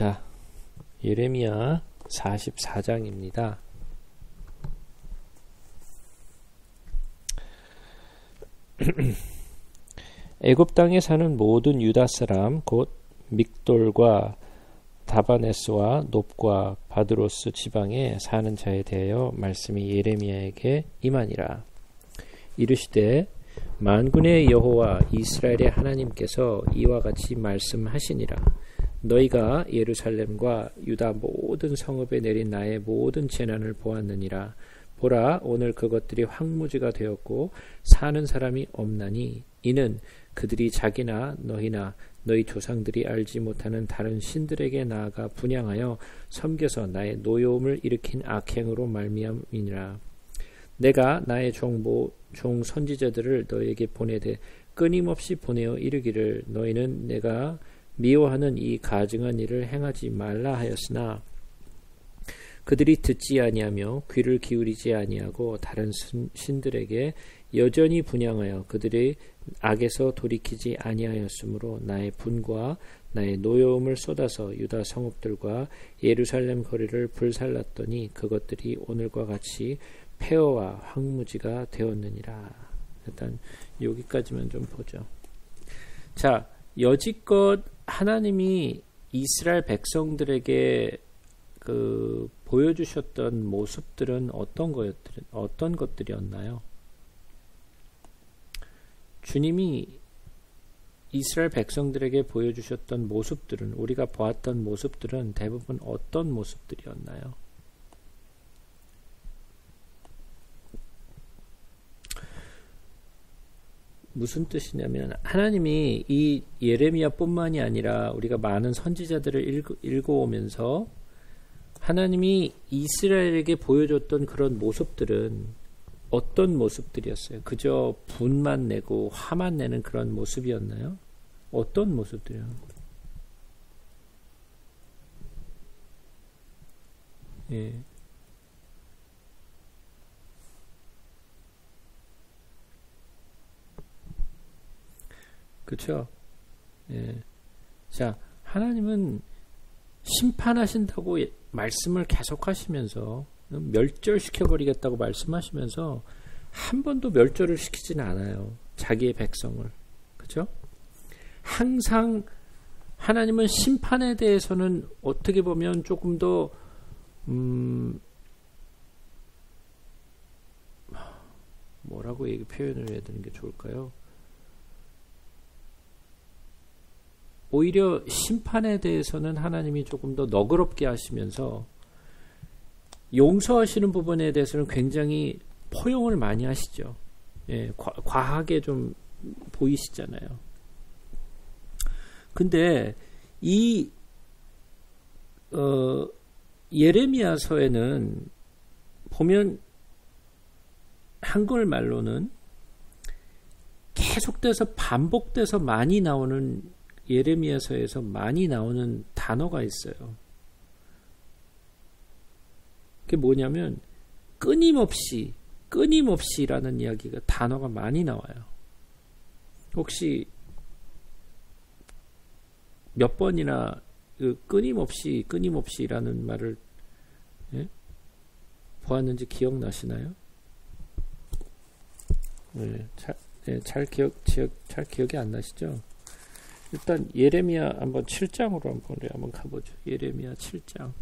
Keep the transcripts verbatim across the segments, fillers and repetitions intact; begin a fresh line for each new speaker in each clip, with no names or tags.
자, 예레미야 사십사 장입니다. 애굽 땅에 사는 모든 유다 사람 곧 믹돌과 다바네스와 놉과 바드로스 지방에 사는 자에 대하여 말씀이 예레미야에게 임하니라. 이르시되 만군의 여호와 이스라엘의 하나님께서 이와 같이 말씀하시니라. 너희가 예루살렘과 유다 모든 성읍에 내린 나의 모든 재난을 보았느니라. 보라, 오늘 그것들이 황무지가 되었고 사는 사람이 없나니 이는 그들이 자기나 너희나 너희 조상들이 알지 못하는 다른 신들에게 나아가 분향하여 섬겨서 나의 노여움을 일으킨 악행으로 말미암이니라. 내가 나의 종보 종 선지자들을 너희에게 보내되 끊임없이 보내어 이르기를 너희는 내가 미워하는 이 가증한 일을 행하지 말라 하였으나 그들이 듣지 아니하며 귀를 기울이지 아니하고 다른 신들에게 여전히 분향하여 그들의 악에서 돌이키지 아니하였으므로 나의 분과 나의 노여움을 쏟아서 유다 성읍들과 예루살렘 거리를 불살랐더니 그것들이 오늘과 같이 폐허와 황무지가 되었느니라. 일단 여기까지만 좀 보죠. 자, 여지껏 하나님이 이스라엘 백성들에게 그 보여주셨던 모습들은 어떤 거였 어떤 것들이었나요? 주님이 이스라엘 백성들에게 보여주셨던 모습들은, 우리가 보았던 모습들은 대부분 어떤 모습들이었나요? 무슨 뜻이냐면 하나님이 이 예레미야뿐만이 아니라 우리가 많은 선지자들을 읽, 읽어오면서 하나님이 이스라엘에게 보여줬던 그런 모습들은 어떤 모습들이었어요? 그저 분만 내고 화만 내는 그런 모습이었나요? 어떤 모습들이요? 예. 그렇죠? 예. 자, 하나님은 심판하신다고 말씀을 계속하시면서 멸절시켜버리겠다고 말씀하시면서 한 번도 멸절을 시키지는 않아요. 자기의 백성을. 그렇죠? 항상 하나님은 심판에 대해서는 어떻게 보면 조금 더 음, 뭐라고 얘기 표현을 해야 되는 게 좋을까요? 오히려 심판에 대해서는 하나님이 조금 더 너그럽게 하시면서 용서하시는 부분에 대해서는 굉장히 포용을 많이 하시죠. 예, 과, 과하게 좀 보이시잖아요. 근데 이 어, 예레미야서에는 보면 한글 말로는 계속돼서 반복돼서 많이 나오는 예레미야서에서 많이 나오는 단어가 있어요. 그게 뭐냐면 끊임없이 끊임없이라는 이야기가 단어가 많이 나와요. 혹시 몇 번이나 그 끊임없이 끊임없이라는 말을 예? 보았는지 기억나시나요? 네, 잘, 네, 잘 기억, 기억 잘 기억이 안 나시죠? 일단 예레미야 한번 칠 장으로 한번 한번 가보죠. 예레미야 칠 장.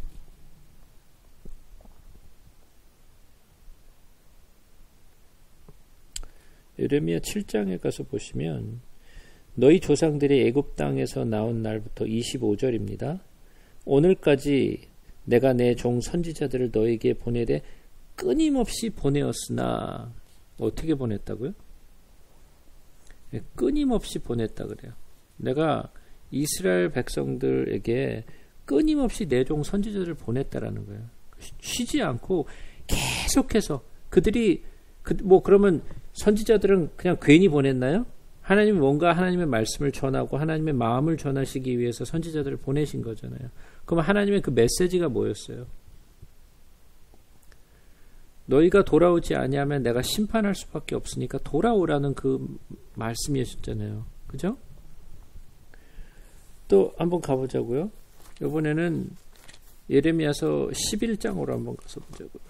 예레미야 칠 장에 가서 보시면 너희 조상들이 애굽 땅에서 나온 날부터 이십오 절입니다. 오늘까지 내가 내 종 선지자들을 너에게 보내되 끊임없이 보내었으나 어떻게 보냈다고요? 네, 끊임없이 보냈다 그래요. 내가 이스라엘 백성들에게 끊임없이 내 종 선지자들을 보냈다라는 거예요. 쉬지 않고 계속해서 그들이 그, 뭐 그러면 선지자들은 그냥 괜히 보냈나요? 하나님이 뭔가 하나님의 말씀을 전하고 하나님의 마음을 전하시기 위해서 선지자들을 보내신 거잖아요. 그럼 하나님의 그 메시지가 뭐였어요? 너희가 돌아오지 아니하면 내가 심판할 수밖에 없으니까 돌아오라는 그 말씀이었잖아요. 그죠? 또 한번 가보자고요. 이번에는 예레미야서 십일 장으로 한번 가서 보자고요.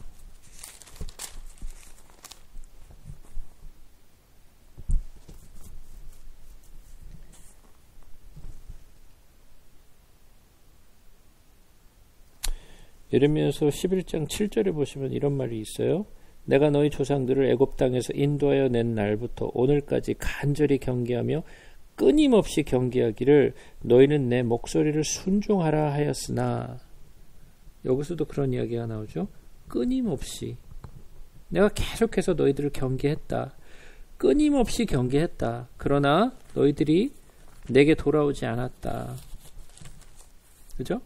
예레미야서 십일 장 칠 절에 보시면 이런 말이 있어요. 내가 너희 조상들을 애굽 땅에서 인도하여 낸 날부터 오늘까지 간절히 경계하며 끊임없이 경계하기를 너희는 내 목소리를 순종하라 하였으나, 여기서도 그런 이야기가 나오죠. 끊임없이 내가 계속해서 너희들을 경계했다. 끊임없이 경계했다. 그러나 너희들이 내게 돌아오지 않았다. 그죠?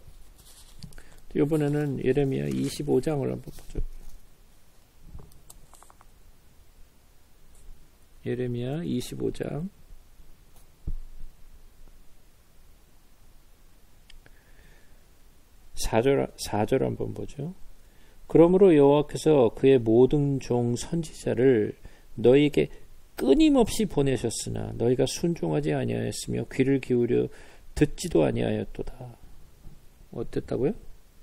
이번에는 예레미야 이십오 장을 한번 보죠. 예레미야 이십오 장 사 절, 사 절 한번 보죠. 그러므로 여호와께서 그의 모든 종 선지자를 너희에게 끊임없이 보내셨으나 너희가 순종하지 아니하였으며 귀를 기울여 듣지도 아니하였도다. 어땠다고요?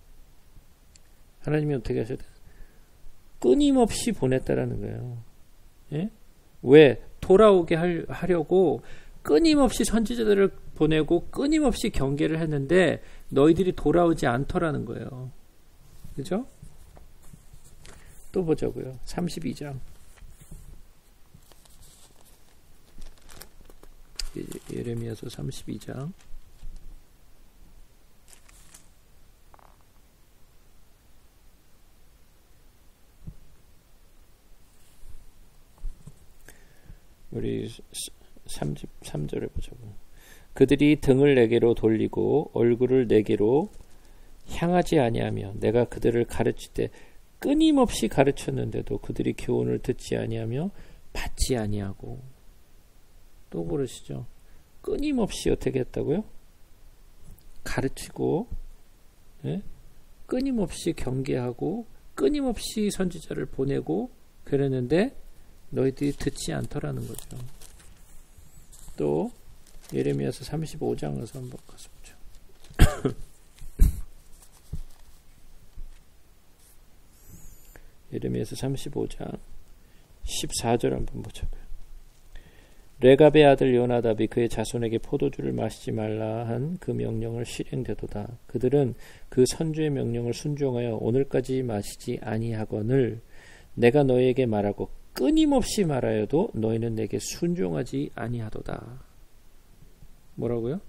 하나님이 어떻게 하셨다? 끊임없이 보냈다라는 거예요. 예? 왜? 돌아오게 하려고 끊임없이 선지자들을 보내고 끊임없이 경계를 했는데 너희들이 돌아오지 않더라는 거예요. 그죠? 또 보자고요. 삼십이 장. 예레미야서 삼십이 장. 우리 삼십삼 절에 보자고. 그들이 등을 내게로 돌리고 얼굴을 내게로 향하지 아니하며 내가 그들을 가르칠 때 끊임없이 가르쳤는데도 그들이 교훈을 듣지 아니하며 받지 아니하고. 또 그러시죠. 끊임없이 어떻게 했다고요? 가르치고, 예? 끊임없이 경계하고 끊임없이 선지자를 보내고 그랬는데 너희들이 듣지 않더라는 거죠. 또 예레미야서 삼십오 장에서 한번 가서 보죠. 예레미야서 삼십오 장 십사 절 한번 보자고요. 레갑의 아들 요나답이 그의 자손에게 포도주를 마시지 말라 한 그 명령을 실행되도다. 그들은 그 선주의 명령을 순종하여 오늘까지 마시지 아니하거늘 내가 너희에게 말하고 끊임없이 말하여도 너희는 내게 순종하지 아니하도다. 뭐라고요?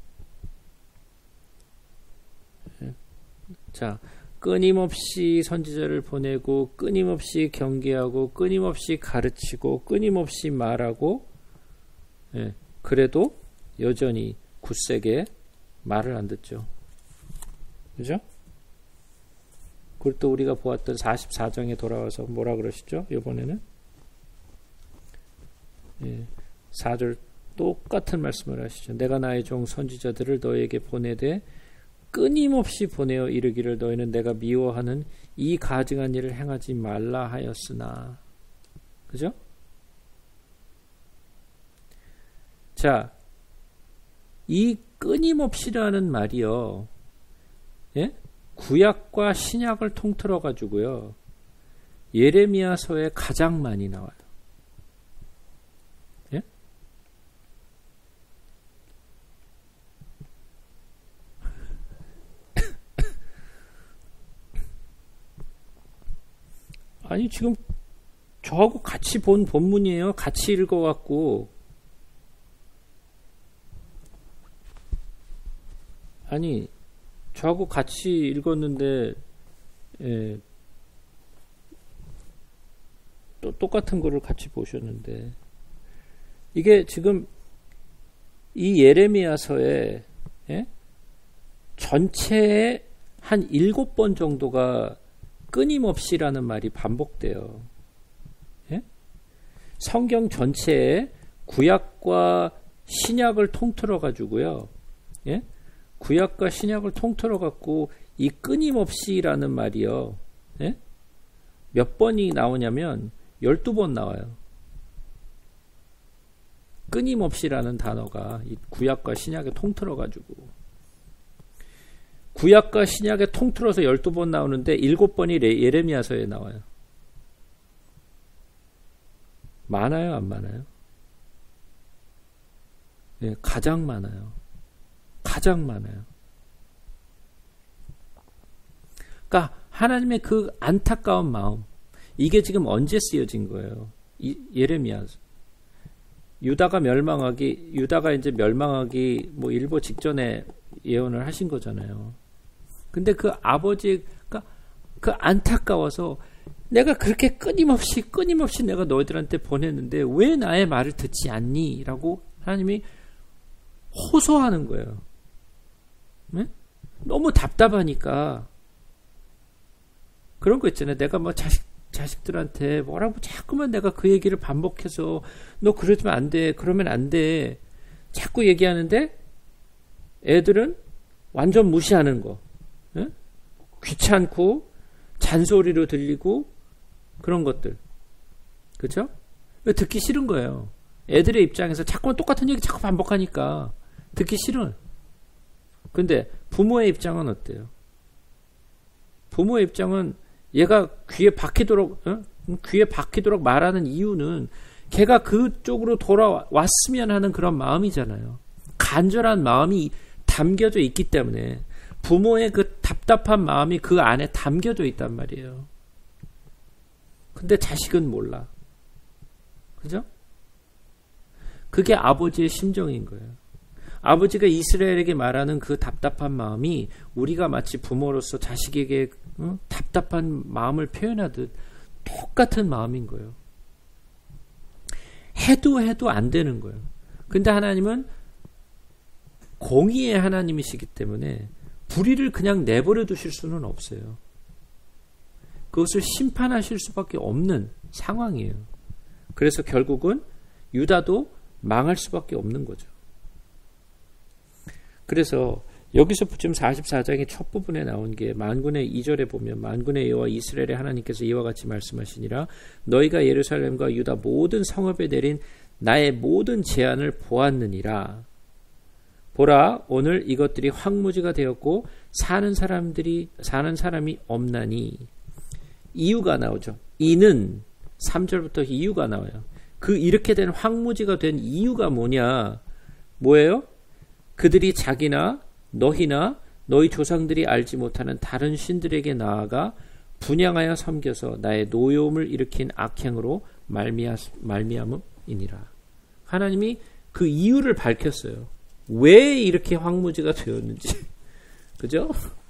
자, 끊임없이 선지자를 보내고 끊임없이 경계하고 끊임없이 가르치고 끊임없이 말하고, 예, 그래도 여전히 굳세게 말을 안 듣죠. 그죠? 그리고 또 우리가 보았던 사십사 장에 돌아와서 뭐라 그러시죠? 이번에는 예, 사 절 똑같은 말씀을 하시죠. 내가 나의 종 선지자들을 너희에게 보내되 끊임없이 보내어 이르기를 너희는 내가 미워하는 이 가증한 일을 행하지 말라 하였으나. 그죠? 자, 이 끊임없이라는 말이요, 예? 구약과 신약을 통틀어 가지고요 예레미야서에 가장 많이 나와요. 예? 아니 지금 저하고 같이 본 본문이에요. 같이 읽어갖고 아니 저하고 같이 읽었는데 예, 또 똑같은 거를 같이 보셨는데 이게 지금 이 예레미야서에 예? 전체에 한 일곱 번 정도가 끊임없이라는 말이 반복돼요. 예? 성경 전체에 구약과 신약을 통틀어 가지고요. 예? 구약과 신약을 통틀어 갖고 이 끊임없이라는 말이요. 예? 몇 번이 나오냐면 열두 번 나와요. 끊임없이라는 단어가 이 구약과 신약에 통틀어 가지고. 구약과 신약에 통틀어서 열두 번 나오는데 일곱 번이 예레미야서에 나와요. 많아요, 안 많아요? 네, 가장 많아요. 가장 많아요. 그러니까 하나님의 그 안타까운 마음, 이게 지금 언제 쓰여진 거예요? 이, 예레미야. 유다가 멸망하기, 유다가 이제 멸망하기 뭐 일보 직전에 예언을 하신 거잖아요. 근데 그 아버지, 그, 그 안타까워서 내가 그렇게 끊임없이 끊임없이 내가 너희들한테 보냈는데 왜 나의 말을 듣지 않니? 라고 하나님이 호소하는 거예요. 네? 너무 답답하니까. 그런 거 있잖아요. 내가 뭐 자식, 자식들한테 뭐라고 자꾸만 내가 그 얘기를 반복해서 너 그러면 안 돼. 그러면 안 돼. 자꾸 얘기하는데 애들은 완전 무시하는 거. 네? 귀찮고 잔소리로 들리고 그런 것들. 그렇죠? 듣기 싫은 거예요. 애들의 입장에서 자꾸 똑같은 얘기 자꾸 반복하니까 듣기 싫은. 근데 부모의 입장은 어때요? 부모의 입장은 얘가 귀에 박히도록 어? 귀에 박히도록 말하는 이유는 걔가 그쪽으로 돌아왔으면 하는 그런 마음이잖아요. 간절한 마음이 담겨져 있기 때문에 부모의 그 답답한 마음이 그 안에 담겨져 있단 말이에요. 근데 자식은 몰라. 그죠? 그게 아버지의 심정인 거예요. 아버지가 이스라엘에게 말하는 그 답답한 마음이 우리가 마치 부모로서 자식에게 어? 답답한 마음을 표현하듯 똑같은 마음인 거예요. 해도 해도 안 되는 거예요. 근데 하나님은 공의의 하나님이시기 때문에 불의를 그냥 내버려 두실 수는 없어요. 그것을 심판하실 수밖에 없는 상황이에요. 그래서 결국은 유다도 망할 수밖에 없는 거죠. 그래서 여기서 지금 사십사 장의 첫 부분에 나온 게 만군의 이 절에 보면 만군의 여호와 이스라엘의 하나님께서 이와 같이 말씀하시니라 너희가 예루살렘과 유다 모든 성읍에 내린 나의 모든 재앙을 보았느니라. 보라 오늘 이것들이 황무지가 되었고 사는 사람들이 사는 사람이 없나니. 이유가 나오죠. 이는 삼 절부터 이유가 나와요. 그 이렇게 된 황무지가 된 이유가 뭐냐? 뭐예요? 그들이 자기나 너희나 너희 조상들이 알지 못하는 다른 신들에게 나아가 분향하여 섬겨서 나의 노여움을 일으킨 악행으로 말미암, 말미암음이니라. 하나님이 그 이유를 밝혔어요. 왜 이렇게 황무지가 되었는지. 그죠?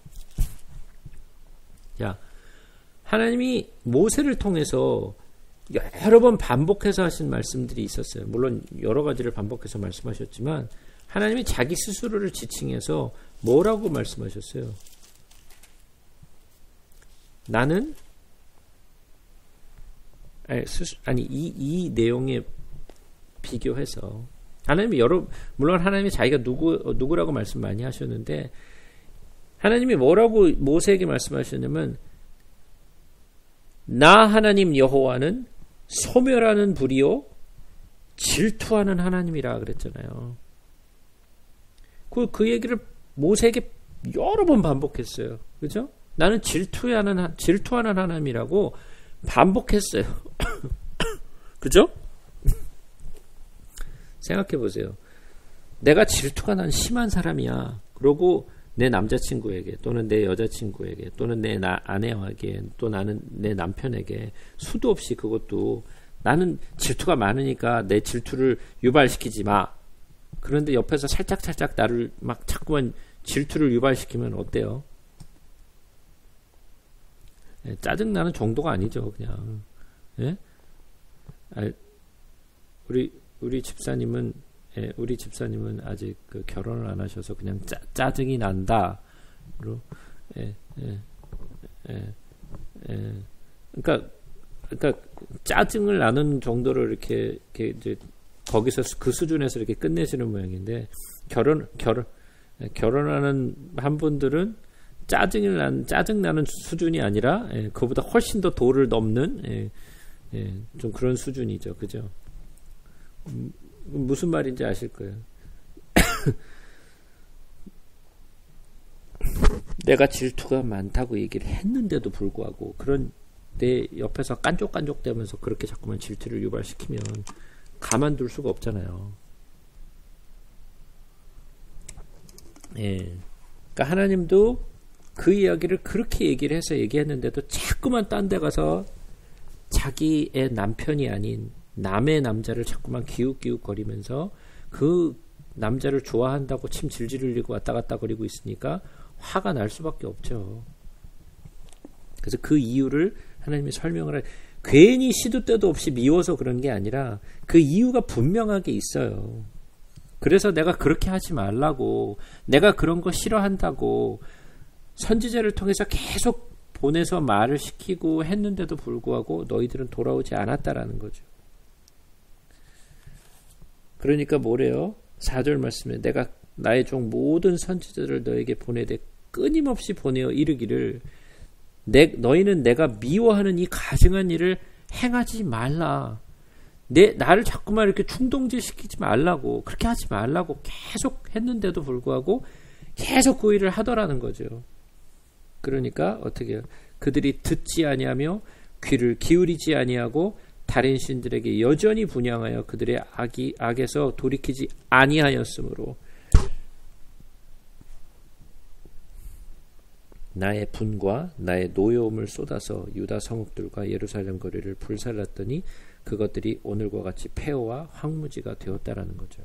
자, 하나님이 모세를 통해서 여러 번 반복해서 하신 말씀들이 있었어요. 물론 여러 가지를 반복해서 말씀하셨지만 하나님이 자기 스스로를 지칭해서 뭐라고 말씀하셨어요? 나는 아니, 스스, 아니 이, 이 내용에 비교해서 하나님이 여러 물론 하나님이 자기가 누구 누구라고 말씀 많이 하셨는데 하나님이 뭐라고 모세에게 말씀하셨냐면 나 하나님 여호와는 소멸하는 불이요 질투하는 하나님이라 그랬잖아요. 그, 그 얘기를 모세에게 여러 번 반복했어요. 그죠? 나는 질투하는, 질투하는 하나님이라고 반복했어요. 그죠? 생각해 보세요. 내가 질투가 난 심한 사람이야. 그러고 내 남자친구에게 또는 내 여자친구에게 또는 내 나, 아내에게 또 나는 내 남편에게 수도 없이 그것도 나는 질투가 많으니까 내 질투를 유발시키지 마. 그런데 옆에서 살짝살짝 나를 막 자꾸만 질투를 유발시키면 어때요? 예, 짜증나는 정도가 아니죠, 그냥. 예? 아, 우리, 우리 집사님은, 예, 우리 집사님은 아직 그 결혼을 안 하셔서 그냥 짜, 짜증이 난다. 그리고, 예, 예, 예, 예. 그러니까, 그러니까 짜증을 나는 정도로 이렇게, 이렇게 이제 거기서 그 수준에서 이렇게 끝내시는 모양인데 결혼 결혼 결혼하는 한 분들은 짜증을 난 짜증 나는 수준이 아니라 예, 그보다 훨씬 더 도를 넘는 예, 예, 좀 그런 수준이죠, 그죠? 음, 무슨 말인지 아실 거예요. 내가 질투가 많다고 얘기를 했는데도 불구하고 그런 내 옆에서 깐족깐족대면서 그렇게 자꾸만 질투를 유발시키면 가만둘 수가 없잖아요. 예. 그러니까 하나님도 그 이야기를 그렇게 얘기를 해서 얘기했는데도 자꾸만 딴 데 가서 자기의 남편이 아닌 남의 남자를 자꾸만 기웃기웃거리면서 그 남자를 좋아한다고 침 질질 흘리고 왔다 갔다 거리고 있으니까 화가 날 수밖에 없죠. 그래서 그 이유를 하나님이 설명을 해. 괜히 시도 때도 없이 미워서 그런 게 아니라 그 이유가 분명하게 있어요. 그래서 내가 그렇게 하지 말라고, 내가 그런 거 싫어한다고 선지자를 통해서 계속 보내서 말을 시키고 했는데도 불구하고 너희들은 돌아오지 않았다라는 거죠. 그러니까 뭐래요? 사 절 말씀에 내가 나의 종 모든 선지자들을 너에게 보내되 끊임없이 보내어 이르기를 내, 너희는 내가 미워하는 이 가증한 일을 행하지 말라. 내, 나를 자꾸만 이렇게 충동질시키지 말라고, 그렇게 하지 말라고 계속 했는데도 불구하고 계속 그 일을 하더라는 거죠. 그러니까 어떻게 해요? 그들이 듣지 아니하며 귀를 기울이지 아니하고 다른 신들에게 여전히 분향하여 그들의 악이, 악에서 돌이키지 아니하였으므로 나의 분과 나의 노여움을 쏟아서 유다 성읍들과 예루살렘 거리를 불살랐더니 그것들이 오늘과 같이 폐허와 황무지가 되었다라는 거죠.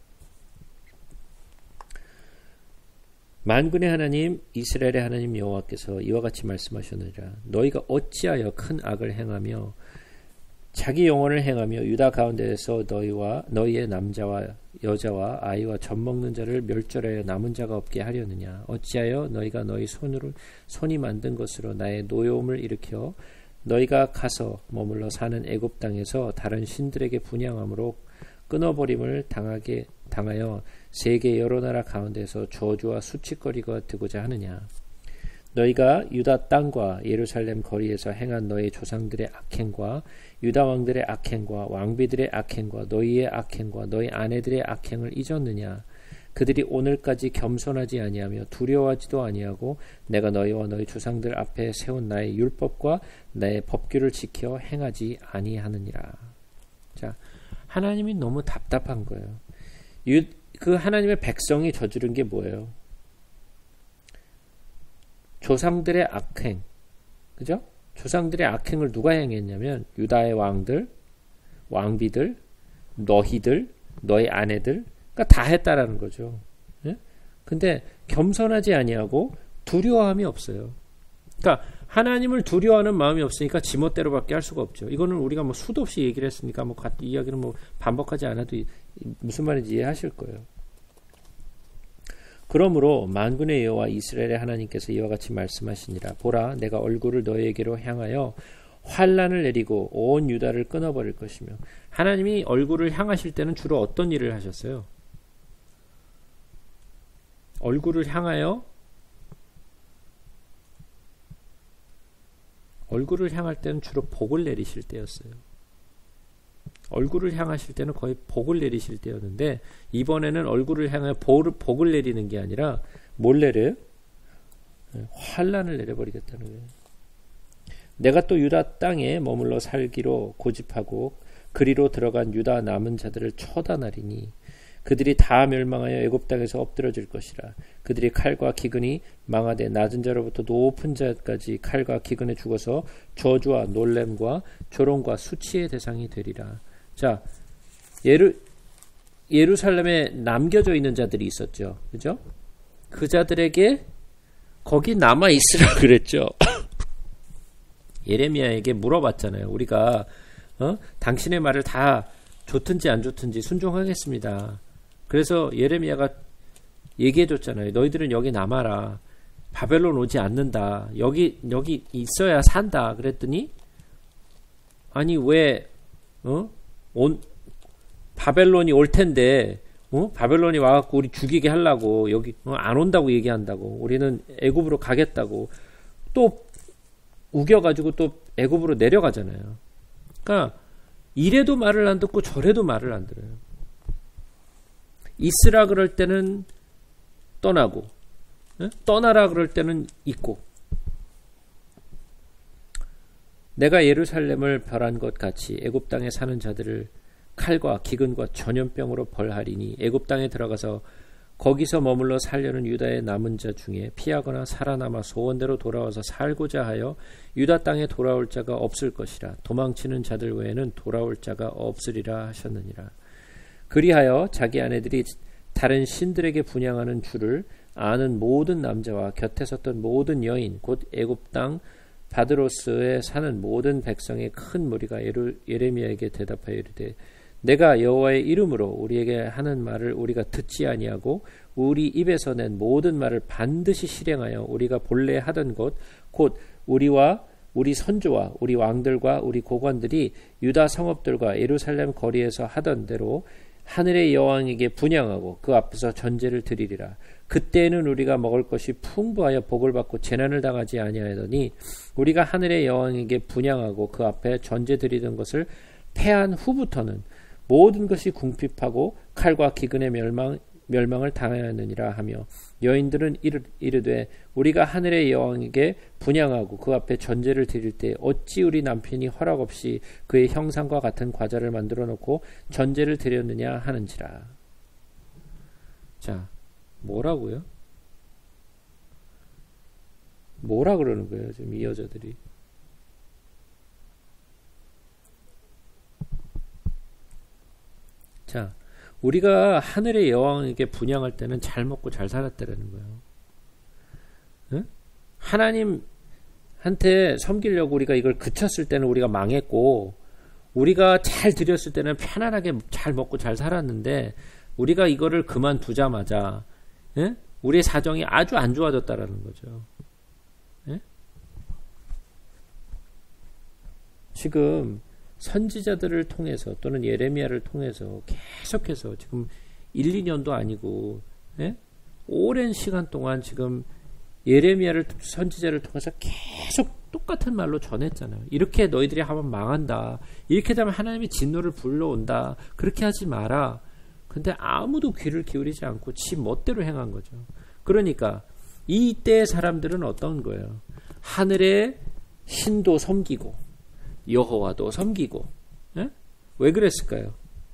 만군의 하나님 이스라엘의 하나님 여호와께서 이와 같이 말씀하셨느니라. 너희가 어찌하여 큰 악을 행하며 자기 영혼을 행하며 유다 가운데에서 너희와 너희의 남자와 여자와 아이와 젖 먹는 자를 멸절하여 남은 자가 없게 하려느냐. 어찌하여 너희가 너희 손으로 손이 만든 것으로 나의 노여움을 일으켜 너희가 가서 머물러 사는 애굽 땅에서 다른 신들에게 분향함으로 끊어버림을 당하게 당하여 세계 여러 나라 가운데서 저주와 수치거리가 되고자 하느냐. 너희가 유다 땅과 예루살렘 거리에서 행한 너희 조상들의 악행과 유다 왕들의 악행과 왕비들의 악행과 너희의 악행과 너희 아내들의 악행을 잊었느냐. 그들이 오늘까지 겸손하지 아니하며 두려워하지도 아니하고 내가 너희와 너희 조상들 앞에 세운 나의 율법과 나의 법규를 지켜 행하지 아니하느니라. 자, 하나님이 너무 답답한 거예요. 유, 그 하나님의 백성이 저지른 게 뭐예요? 조상들의 악행, 그죠? 조상들의 악행을 누가 행했냐면 유다의 왕들, 왕비들, 너희들, 너희 아내들, 그러니까 다 했다라는 거죠. 예? 근데 겸손하지 아니하고 두려워함이 없어요. 그러니까 하나님을 두려워하는 마음이 없으니까 지멋대로밖에 할 수가 없죠. 이거는 우리가 뭐 수도 없이 얘기를 했으니까 뭐 이 이야기는 뭐 반복하지 않아도 무슨 말인지 이해하실 거예요. 그러므로 만군의 여호와 이스라엘의 하나님께서 이와 같이 말씀하시니라. 보라, 내가 얼굴을 너희에게로 향하여 환란을 내리고 온 유다를 끊어버릴 것이며. 하나님이 얼굴을 향하실 때는 주로 어떤 일을 하셨어요? 얼굴을 향하여 얼굴을 향할 때는 주로 복을 내리실 때였어요. 얼굴을 향하실 때는 거의 복을 내리실 때였는데 이번에는 얼굴을 향하여 복을 내리는 게 아니라 뭘 내려요? 환란을 내려버리겠다는 거예요. 내가 또 유다 땅에 머물러 살기로 고집하고 그리로 들어간 유다 남은 자들을 처단하리니 그들이 다 멸망하여 애굽 땅에서 엎드러질 것이라. 그들이 칼과 기근이 망하되 낮은 자로부터 높은 자까지 칼과 기근에 죽어서 저주와 놀램과 조롱과 수치의 대상이 되리라. 자, 예루, 예루살렘에 남겨져 있는 자들이 있었죠. 그죠? 그 자들에게 거기 남아 있으라 그랬죠. 예레미야에게 물어봤잖아요. 우리가 어? 당신의 말을 다 좋든지 안 좋든지 순종하겠습니다. 그래서 예레미야가 얘기해줬잖아요. 너희들은 여기 남아라. 바벨론 오지 않는다. 여기 여기 있어야 산다. 그랬더니 아니 왜 어? 온 바벨론이 올 텐데 어? 바벨론이 와갖고 우리 죽이게 하려고 여기 어? 안 온다고 얘기한다고. 우리는 애굽으로 가겠다고 또 우겨가지고 또 애굽으로 내려가잖아요. 그러니까 이래도 말을 안 듣고 저래도 말을 안 들어요. 있으라 그럴 때는 떠나고 에? 떠나라 그럴 때는 있고, 내가 예루살렘을 벌한 것 같이 애굽 땅에 사는 자들을 칼과 기근과 전염병으로 벌하리니 애굽 땅에 들어가서 거기서 머물러 살려는 유다의 남은 자 중에 피하거나 살아남아 소원대로 돌아와서 살고자 하여 유다 땅에 돌아올 자가 없을 것이라. 도망치는 자들 외에는 돌아올 자가 없으리라 하셨느니라. 그리하여 자기 아내들이 다른 신들에게 분향하는 줄을 아는 모든 남자와 곁에 섰던 모든 여인 곧 애굽 땅 바드로스에 사는 모든 백성의 큰 무리가 예레미야에게 대답하여 이르되 내가 여호와의 이름으로 우리에게 하는 말을 우리가 듣지 아니하고 우리 입에서 낸 모든 말을 반드시 실행하여 우리가 본래 하던 것 곧 우리와 우리 선조와 우리 왕들과 우리 고관들이 유다 성읍들과 예루살렘 거리에서 하던 대로 하늘의 여왕에게 분향하고 그 앞에서 전제를 드리리라. 그때에는 우리가 먹을 것이 풍부하여 복을 받고 재난을 당하지 아니하더니 우리가 하늘의 여왕에게 분향하고 그 앞에 전제 드리던 것을 패한 후부터는 모든 것이 궁핍하고 칼과 기근의 멸망, 멸망을 당하였느니라 하며 여인들은 이르, 이르되 우리가 하늘의 여왕에게 분향하고 그 앞에 전제를 드릴 때 어찌 우리 남편이 허락 없이 그의 형상과 같은 과자를 만들어 놓고 전제를 드렸느냐 하는지라. 자, 뭐라고요? 뭐라 그러는 거예요 지금 이 여자들이? 자, 우리가 하늘의 여왕에게 분향할 때는 잘 먹고 잘 살았다라는 거예요. 응? 하나님한테 섬기려고 우리가 이걸 그쳤을 때는 우리가 망했고, 우리가 잘 드렸을 때는 편안하게 잘 먹고 잘 살았는데, 우리가 이거를 그만두자마자 응? 우리의 사정이 아주 안 좋아졌다라는 거죠. 응? 지금 선지자들을 통해서 또는 예레미야를 통해서 계속해서 지금 일, 이 년도 아니고 예? 오랜 시간 동안 지금 예레미야를 선지자를 통해서 계속 똑같은 말로 전했잖아요. 이렇게 너희들이 하면 망한다. 이렇게 되면 하나님이 진노를 불러온다. 그렇게 하지 마라. 근데 아무도 귀를 기울이지 않고 지 멋대로 행한 거죠. 그러니까 이때의 사람들은 어떤 거예요? 하늘의 신도 섬기고 여호와도 섬기고. 예? 왜 그랬을까요?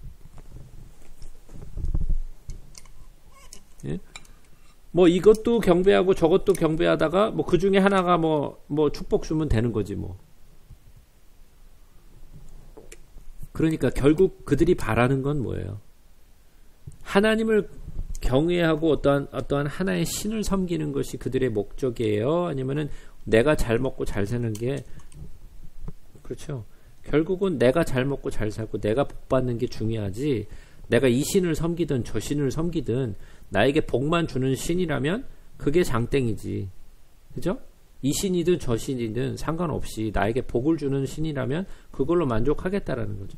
예? 뭐 이것도 경배하고 저것도 경배하다가 뭐 그 중에 하나가 뭐, 뭐 축복 주면 되는 거지 뭐. 그러니까 결국 그들이 바라는 건 뭐예요? 하나님을 경외하고 어떠한, 어떠한 하나의 신을 섬기는 것이 그들의 목적이에요? 아니면은 내가 잘 먹고 잘 사는 게, 그렇죠. 결국은 내가 잘 먹고 잘 살고 내가 복 받는 게 중요하지, 내가 이 신을 섬기든 저 신을 섬기든 나에게 복만 주는 신이라면 그게 장땡이지. 그죠? 이 신이든 저 신이든 상관없이 나에게 복을 주는 신이라면 그걸로 만족하겠다라는 거죠.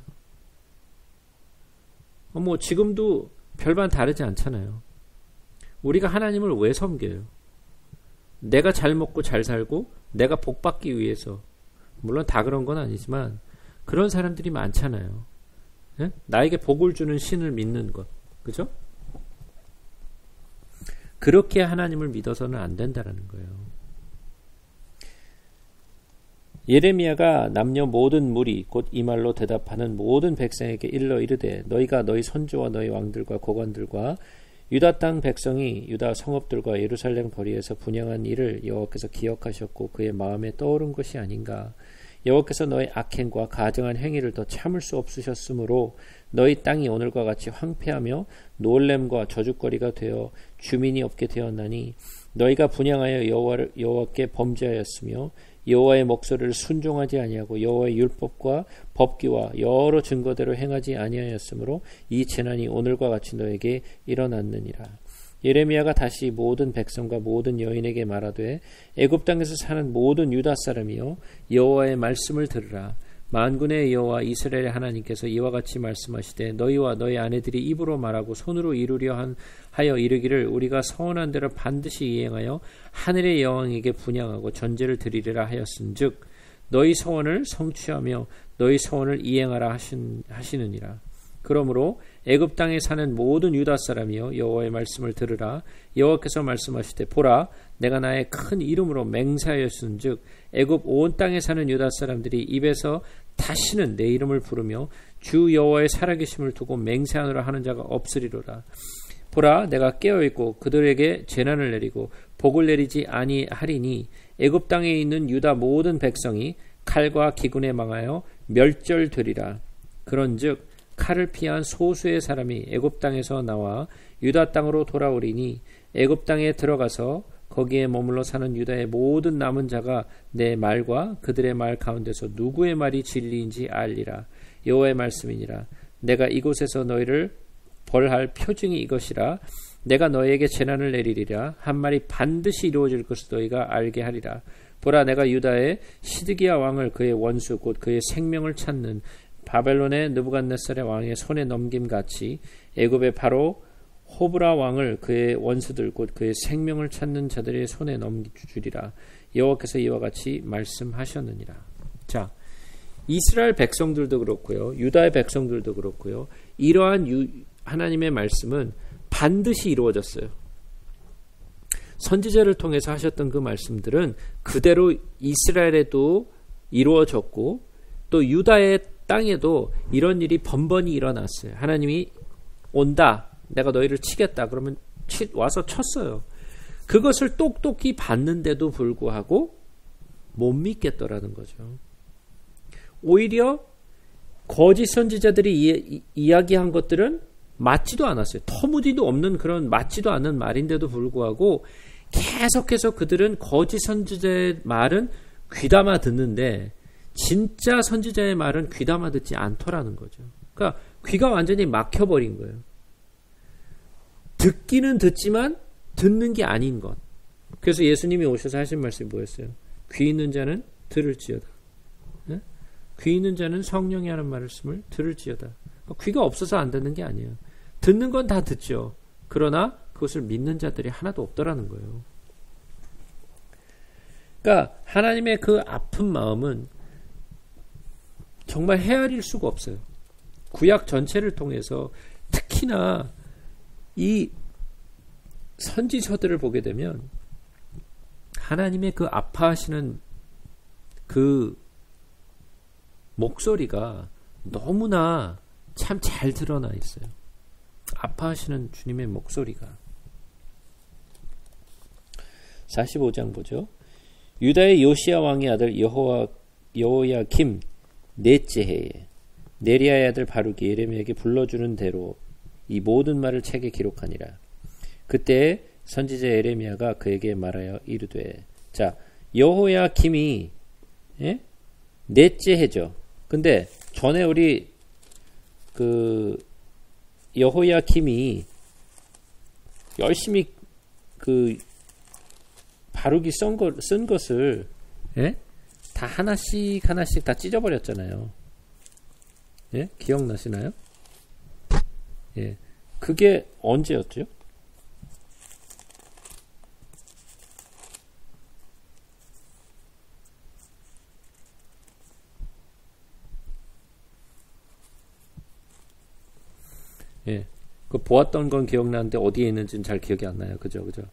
어, 뭐 지금도 별반 다르지 않잖아요. 우리가 하나님을 왜 섬겨요? 내가 잘 먹고 잘 살고 내가 복 받기 위해서. 물론 다 그런 건 아니지만 그런 사람들이 많잖아요. 예? 나에게 복을 주는 신을 믿는 것. 그죠? 그렇게 하나님을 믿어서는 안 된다는 거예요. 예레미야가 남녀 모든 무리 곧 이 말로 대답하는 모든 백성에게 일러 이르되 너희가 너희 선조와 너희 왕들과 고관들과 유다 땅 백성이 유다 성읍들과 예루살렘 거리에서 분향한 일을 여호와께서 기억하셨고 그의 마음에 떠오른 것이 아닌가. 여호와께서 너희 악행과 가증한 행위를 더 참을 수 없으셨으므로 너희 땅이 오늘과 같이 황폐하며 놀램과 저주거리가 되어 주민이 없게 되었나니 너희가 분향하여 여호와를 여호와께 범죄하였으며 여호와의 목소리를 순종하지 아니하고 여호와의 율법과 법기와 여러 증거대로 행하지 아니하였으므로 이 재난이 오늘과 같이 너에게 일어났느니라. 예레미야가 다시 모든 백성과 모든 여인에게 말하되 애굽 땅에서 사는 모든 유다 사람이여 여호와의 말씀을 들으라. 만군의 여호와 이스라엘의 하나님께서 이와 같이 말씀하시되 너희와 너희 아내들이 입으로 말하고 손으로 이루려 한, 하여 이르기를 우리가 서원한 대로 반드시 이행하여 하늘의 여왕에게 분향하고 전제를 드리리라 하였은즉 너희 서원을 성취하며 너희 서원을 이행하라 하신, 하시느니라. 그러므로 애굽 땅에 사는 모든 유다 사람이여 여호와의 말씀을 들으라. 여호와께서 말씀하시되 보라 내가 나의 큰 이름으로 맹세하였은즉 애굽 온 땅에 사는 유다 사람들이 입에서 다시는 내 이름을 부르며 주 여호와의 살아계심을 두고 맹세하노라 하는 자가 없으리로라. 보라 내가 깨어있고 그들에게 재난을 내리고 복을 내리지 아니하리니 애굽 땅에 있는 유다 모든 백성이 칼과 기근에 망하여 멸절되리라. 그런즉 칼을 피한 소수의 사람이 애굽 땅에서 나와 유다 땅으로 돌아오리니 애굽 땅에 들어가서 거기에 머물러 사는 유다의 모든 남은 자가 내 말과 그들의 말 가운데서 누구의 말이 진리인지 알리라. 여호와의 말씀이니라. 내가 이곳에서 너희를 벌할 표징이 이것이라. 내가 너희에게 재난을 내리리라. 한 말이 반드시 이루어질 것을 너희가 알게 하리라. 보라 내가 유다의 시드기야 왕을 그의 원수 곧 그의 생명을 찾는 바벨론의 느부갓네살의 왕의 손에 넘김같이 애굽의 바로 호브라 왕을 그의 원수들 곧 그의 생명을 찾는 자들의 손에 넘겨주리라. 여호와께서 이와 같이 말씀하셨느니라. 자, 이스라엘 백성들도 그렇고요. 유다의 백성들도 그렇고요. 이러한 유, 하나님의 말씀은 반드시 이루어졌어요. 선지자를 통해서 하셨던 그 말씀들은 그대로 이스라엘에도 이루어졌고 또 유다의 땅에도 이런 일이 번번이 일어났어요. 하나님이 온다. 내가 너희를 치겠다. 그러면 치, 와서 쳤어요. 그것을 똑똑히 봤는데도 불구하고 못 믿겠더라는 거죠. 오히려 거짓 선지자들이 이, 이, 이야기한 것들은 맞지도 않았어요. 터무지도 없는 그런 맞지도 않는 말인데도 불구하고 계속해서 그들은 거짓 선지자의 말은 귀담아 듣는데 진짜 선지자의 말은 귀담아 듣지 않더라는 거죠. 그러니까 귀가 완전히 막혀버린 거예요. 듣기는 듣지만 듣는 게 아닌 것. 그래서 예수님이 오셔서 하신 말씀이 뭐였어요? 귀 있는 자는 들을지어다. 네? 귀 있는 자는 성령이 하는 말씀을 들을지어다. 귀가 없어서 안 듣는 게 아니에요. 듣는 건 다 듣죠. 그러나 그것을 믿는 자들이 하나도 없더라는 거예요. 그러니까 하나님의 그 아픈 마음은 정말 헤아릴 수가 없어요. 구약 전체를 통해서 특히나 이 선지서들을 보게 되면 하나님의 그 아파하시는 그 목소리가 너무나 참 잘 드러나 있어요. 아파하시는 주님의 목소리가. 사십오 장 보죠. 유다의 요시야 왕의 아들 여호와 여호야김 넷째 해에 네리야의 아들 바룩이 예레미야에게 불러주는 대로 이 모든 말을 책에 기록하니라. 그때 선지자 예레미야가 그에게 말하여 이르되, 자, 여호야김이 예? 넷째 해죠. 근데 전에 우리 그 여호야김이 열심히 그 바룩이 쓴, 것, 쓴 것을 예? 다 하나씩 하나씩 다 찢어버렸잖아요. 예? 기억나시나요? 예. 그게 언제였죠? 예. 그 보았던 건 기억나는데 어디에 있는지는 잘 기억이 안 나요. 그죠? 그죠?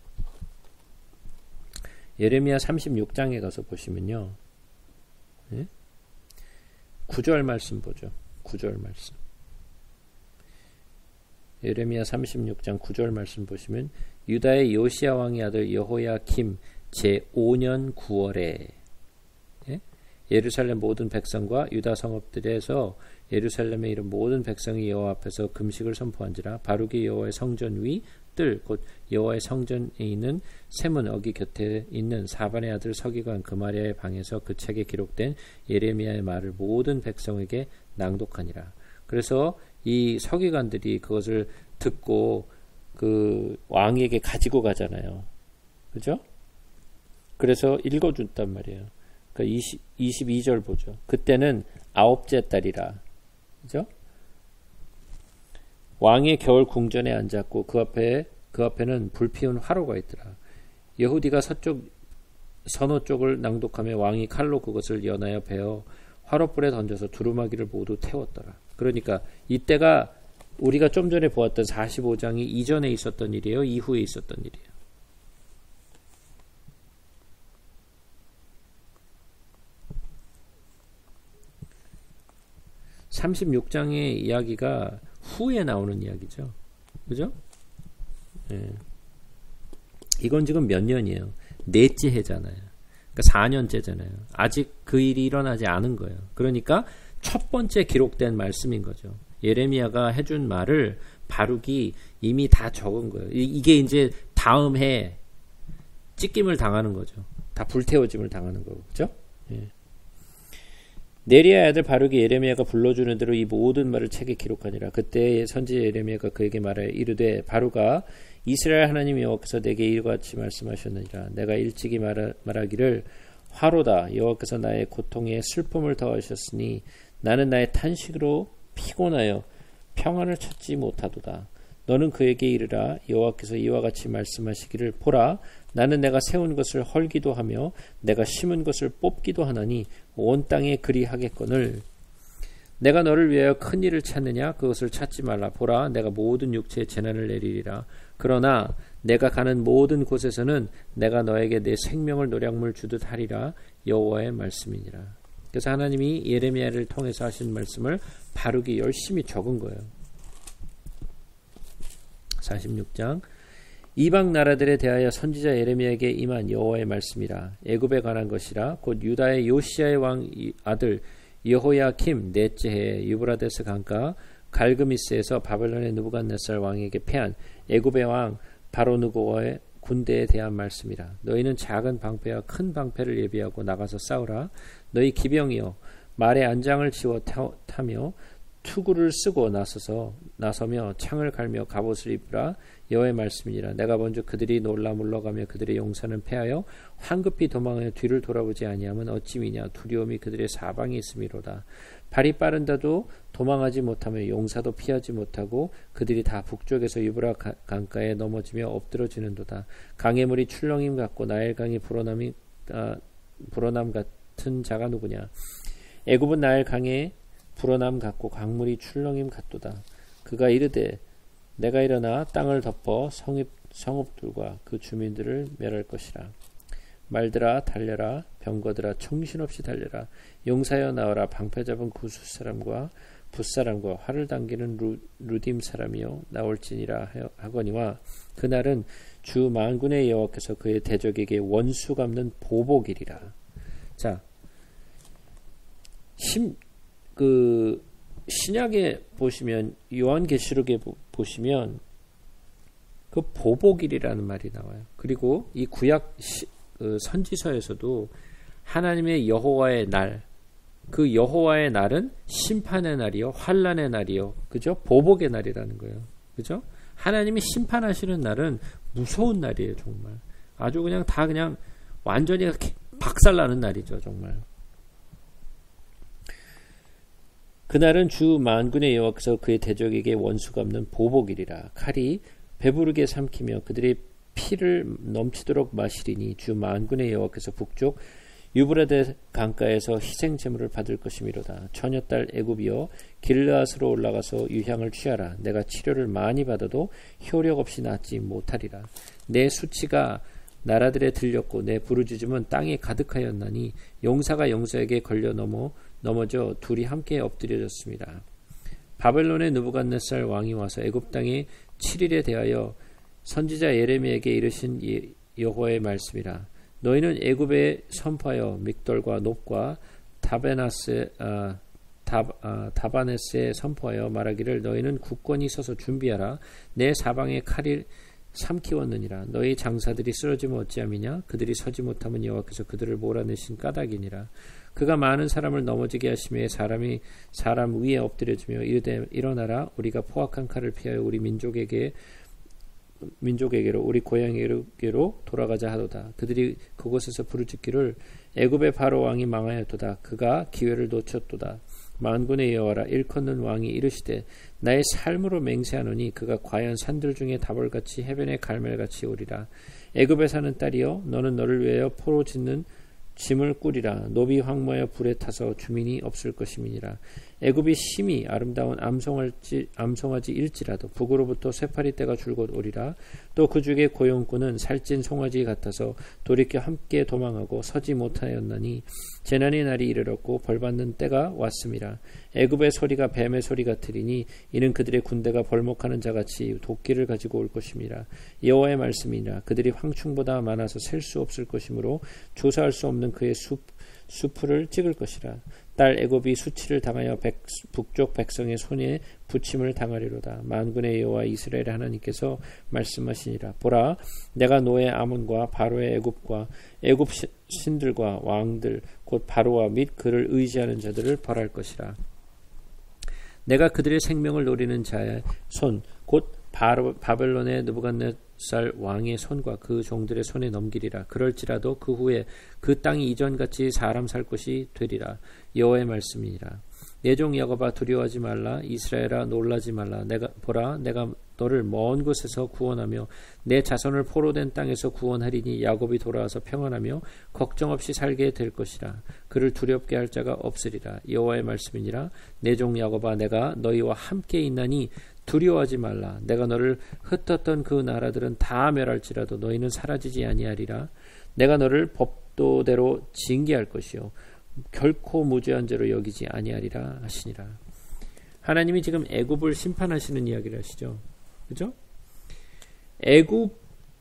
예레미야 삼십육 장에 가서 보시면요. 예? 구 절 말씀 보죠. 구 절 말씀. 예레미야 삼십육 장 구 절 말씀 보시면 유다의 요시야 왕의 아들 여호야김 제오 년 구월에 예? 예루살렘 모든 백성과 유다 성읍들에서 예루살렘에 이른 모든 백성이 여호와 앞에서 금식을 선포한지라. 바룩이 여호와의 성전 위 뜰 곧 여호와의 성전에 있는 세문 어기 곁에 있는 사반의 아들 서기관 그마리아의 방에서 그 책에 기록된 예레미야의 말을 모든 백성에게 낭독하니라. 그래서 이 서기관들이 그것을 듣고 그 왕에게 가지고 가잖아요. 그죠? 그래서 읽어준단 말이에요. 그러니까 이십, 이십이 절 보죠. 그때는 아홉째 달이라. 그죠? 왕의 겨울 궁전에 앉았고 그 앞에 그 앞에는 불피운 화로가 있더라. 여후디가 서쪽 선호 쪽을 낭독하며 왕이 칼로 그것을 연하여 베어 화로불에 던져서 두루마기를 모두 태웠더라. 그러니까 이때가 우리가 좀 전에 보았던 사십오 장이 이전에 있었던 일이에요? 이후에 있었던 일이에요? 삼십육 장의 이야기가 후에 나오는 이야기죠. 그죠? 예. 이건 지금 몇 년이에요? 넷째 해잖아요. 그러니까 사 년째잖아요. 아직 그 일이 일어나지 않은 거예요. 그러니까 첫 번째 기록된 말씀인 거죠. 예레미야가 해준 말을 바룩이 이미 다 적은 거예요. 이게 이제 다음 해 찢김을 당하는 거죠. 다 불태워짐을 당하는 거고, 그죠? 예. 네리아의 아들 바룩이 예레미야가 불러주는 대로 이 모든 말을 책에 기록하니라. 그때 선지자 예레미야가 그에게 말하여 이르되 바룩아 이스라엘 하나님 여호와께서 내게 이와 같이 말씀하셨느니라. 내가 일찍이 말하, 말하기를 화로다. 여호와께서 나의 고통에 슬픔을 더하셨으니 나는 나의 탄식으로 피곤하여 평안을 찾지 못하도다. 너는 그에게 이르라. 여호와께서 이와 같이 말씀하시기를 보라. 나는 내가 세운 것을 헐기도 하며 내가 심은 것을 뽑기도 하나니 온 땅에 그리하겠거늘 내가 너를 위하여 큰 일을 찾느냐? 그것을 찾지 말라. 보라, 내가 모든 육체에 재난을 내리리라. 그러나 내가 가는 모든 곳에서는 내가 너에게 내 생명을 노량물 주듯 하리라. 여호와의 말씀이니라. 그래서 하나님이 예레미야를 통해서 하신 말씀을 바룩이 열심히 적은 거예요. 사십육 장 이방 나라들에 대하여 선지자 예레미야에게 임한 여호와의 말씀이라. 애굽에 관한 것이라. 곧 유다의 요시야의 왕 아들 여호야킴 넷째 해에 유브라데스 강가 갈그미스에서 바벨론의 느부갓네살 왕에게 패한 애굽의 왕 바로느고의 군대에 대한 말씀이라. 너희는 작은 방패와 큰 방패를 예비하고 나가서 싸우라. 너희 기병이여 말의 안장을 지워 타며 투구를 쓰고 나서서 나서며 창을 갈며 갑옷을 입으라. 여호와의 말씀이니라. 내가 먼저 그들이 놀라 물러가며 그들의 용사는 패하여 황급히 도망하여 뒤를 돌아보지 아니하면 어찌 미냐. 두려움이 그들의 사방에 있음이로다. 발이 빠른다도 도망하지 못하며 용사도 피하지 못하고 그들이 다 북쪽에서 유브라 강가에 넘어지며 엎드러지는도다. 강의 물이 출렁임 같고 나일강이 불어남이 아, 불어남 같은 자가 누구냐. 애굽은 나일강에 불어남 같고 강물이 출렁임 같도다. 그가 이르되 내가 일어나 땅을 덮어 성읍, 성읍들과 그 주민들을 멸할 것이라. 말들아 달려라. 병거들아 정신없이 달려라. 용사여 나와라. 방패 잡은 구수 사람과 붓사람과 활을 당기는 루, 루딤 사람이여 나올지니라 하거니와 그날은 주 만군의 여호와께서 그의 대적에게 원수 갚는 보복이리라. 자, 심 그 신약에 보시면 요한계시록에 보시면 그 보복일이라는 말이 나와요. 그리고 이 구약 시, 그 선지서에서도 하나님의 여호와의 날, 그 여호와의 날은 심판의 날이요, 환난의 날이요, 그죠? 보복의 날이라는 거예요, 그죠? 하나님이 심판하시는 날은 무서운 날이에요, 정말. 아주 그냥 다 그냥 완전히 박살나는 날이죠, 정말. 그날은 주 만군의 여호와께서 그의 대적에게 원수 갚는 보복이리라. 칼이 배부르게 삼키며 그들의 피를 넘치도록 마시리니 주 만군의 여호와께서 북쪽 유브라데 강가에서 희생 제물을 받을 것이미로다. 처녀딸 애굽이여 길르앗으로 올라가서 유향을 취하라. 내가 치료를 많이 받아도 효력 없이 낫지 못하리라. 내 수치가 나라들에 들렸고 내 부르짖음은 땅에 가득하였나니 용사가 용사에게 걸려 넘어 넘어져 둘이 함께 엎드려졌습니다. 바벨론의 느부갓네살 왕이 와서 애굽 땅에 칠 일에 대하여 선지자 예레미야에게 이르신 여호와의 말씀이라. 너희는 애굽에 선포하여 믹돌과 놉과 다베나스 아, 다, 아, 다바네스에 선포하여 말하기를 너희는 굳건히 서서 준비하라. 내 사방에 칼이 삼키웠느니라. 너희 장사들이 쓰러지면 어찌함이냐. 그들이 서지 못하면 여호와께서 그들을 몰아내신 까닭이니라. 그가 많은 사람을 넘어지게 하시며 사람이 사람 위에 엎드려지며 이르되 일어나라. 우리가 포악한 칼을 피하여 우리 민족에게 민족에게로 우리 고향에게로 돌아가자 하도다. 그들이 그곳에서 부르짖기를 애굽의 바로 왕이 망하였도다. 그가 기회를 놓쳤도다. 만군의 여호와라. 일컫는 왕이 이르시되 나의 삶으로 맹세하노니 그가 과연 산들 중에 다볼같이 해변의 갈멜같이 오리라. 애굽에 사는 딸이여 너는 너를 위하여 포로 짓는 짐을 꾸리라. 노비 황무하여 불에 타서 주민이 없을 것임이니라. 애굽이 심히 아름다운 암송할지, 암송아지 일지라도 북으로부터 쇠파리 떼가 줄곧 오리라. 또 그 중에 고용꾼은 살찐 송아지 같아서 돌이켜 함께 도망하고 서지 못하였나니 재난의 날이 이르렀고 벌받는 때가 왔음이라. 애굽의 소리가 뱀의 소리 같으리니 이는 그들의 군대가 벌목하는 자같이 도끼를 가지고 올 것임이라. 여호와의 말씀이니라. 그들이 황충보다 많아서 셀 수 없을 것이므로 조사할 수 없는 그의 숲 수풀을 찍을 것이라. 딸 애굽이 수치를 당하여 백, 북쪽 백성의 손에 부침을 당하리로다. 만군의 여호와 이스라엘의 하나님께서 말씀하시니라. 보라, 내가 노의 아몬과 바로의 애굽과 애굽 신들과 왕들 곧 바로와 및 그를 의지하는 자들을 벌할 것이라. 내가 그들의 생명을 노리는 자의 손 곧 바로, 바벨론의 느부갓네살 왕의 손과 그 종들의 손에 넘기리라. 그럴지라도 그 후에 그 땅이 이전같이 사람 살 곳이 되리라. 여호와의 말씀이니라. 내 종 야곱아 두려워하지 말라. 이스라엘아 놀라지 말라. 내가 보라, 내가 너를 먼 곳에서 구원하며 내 자손을 포로된 땅에서 구원하리니 야곱이 돌아와서 평안하며 걱정 없이 살게 될 것이라. 그를 두렵게 할 자가 없으리라. 여호와의 말씀이니라. 내 종 야곱아 내가 너희와 함께 있나니 두려워하지 말라. 내가 너를 흩었던 그 나라들은 다 멸할지라도 너희는 사라지지 아니하리라. 내가 너를 법도대로 징계할 것이요 결코 무죄한 죄로 여기지 아니하리라 하시니라. 하나님이 지금 애굽을 심판하시는 이야기를 하시죠. 그죠? 애굽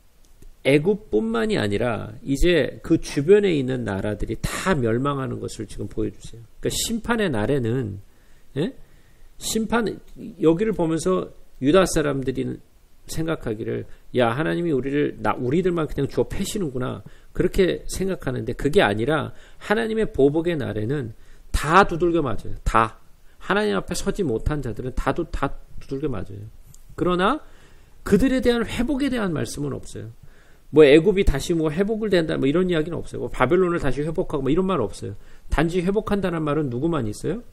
애굽뿐만이 아니라 이제 그 주변에 있는 나라들이 다 멸망하는 것을 지금 보여주세요. 그러니까 심판의 날에는 예? 심판 여기를 보면서 유다 사람들이 생각하기를 야 하나님이 우리를 나 우리들만 그냥 주워 패시는구나 그렇게 생각하는데 그게 아니라 하나님의 보복의 날에는 다 두들겨 맞아요. 다 하나님 앞에 서지 못한 자들은 다, 다 두들겨 맞아요. 그러나 그들에 대한 회복에 대한 말씀은 없어요. 뭐 애굽이 다시 뭐 회복을 된다 뭐 이런 이야기는 없어요. 뭐 바벨론을 다시 회복하고 뭐 이런 말 없어요. 단지 회복한다는 말은 누구만 있어요?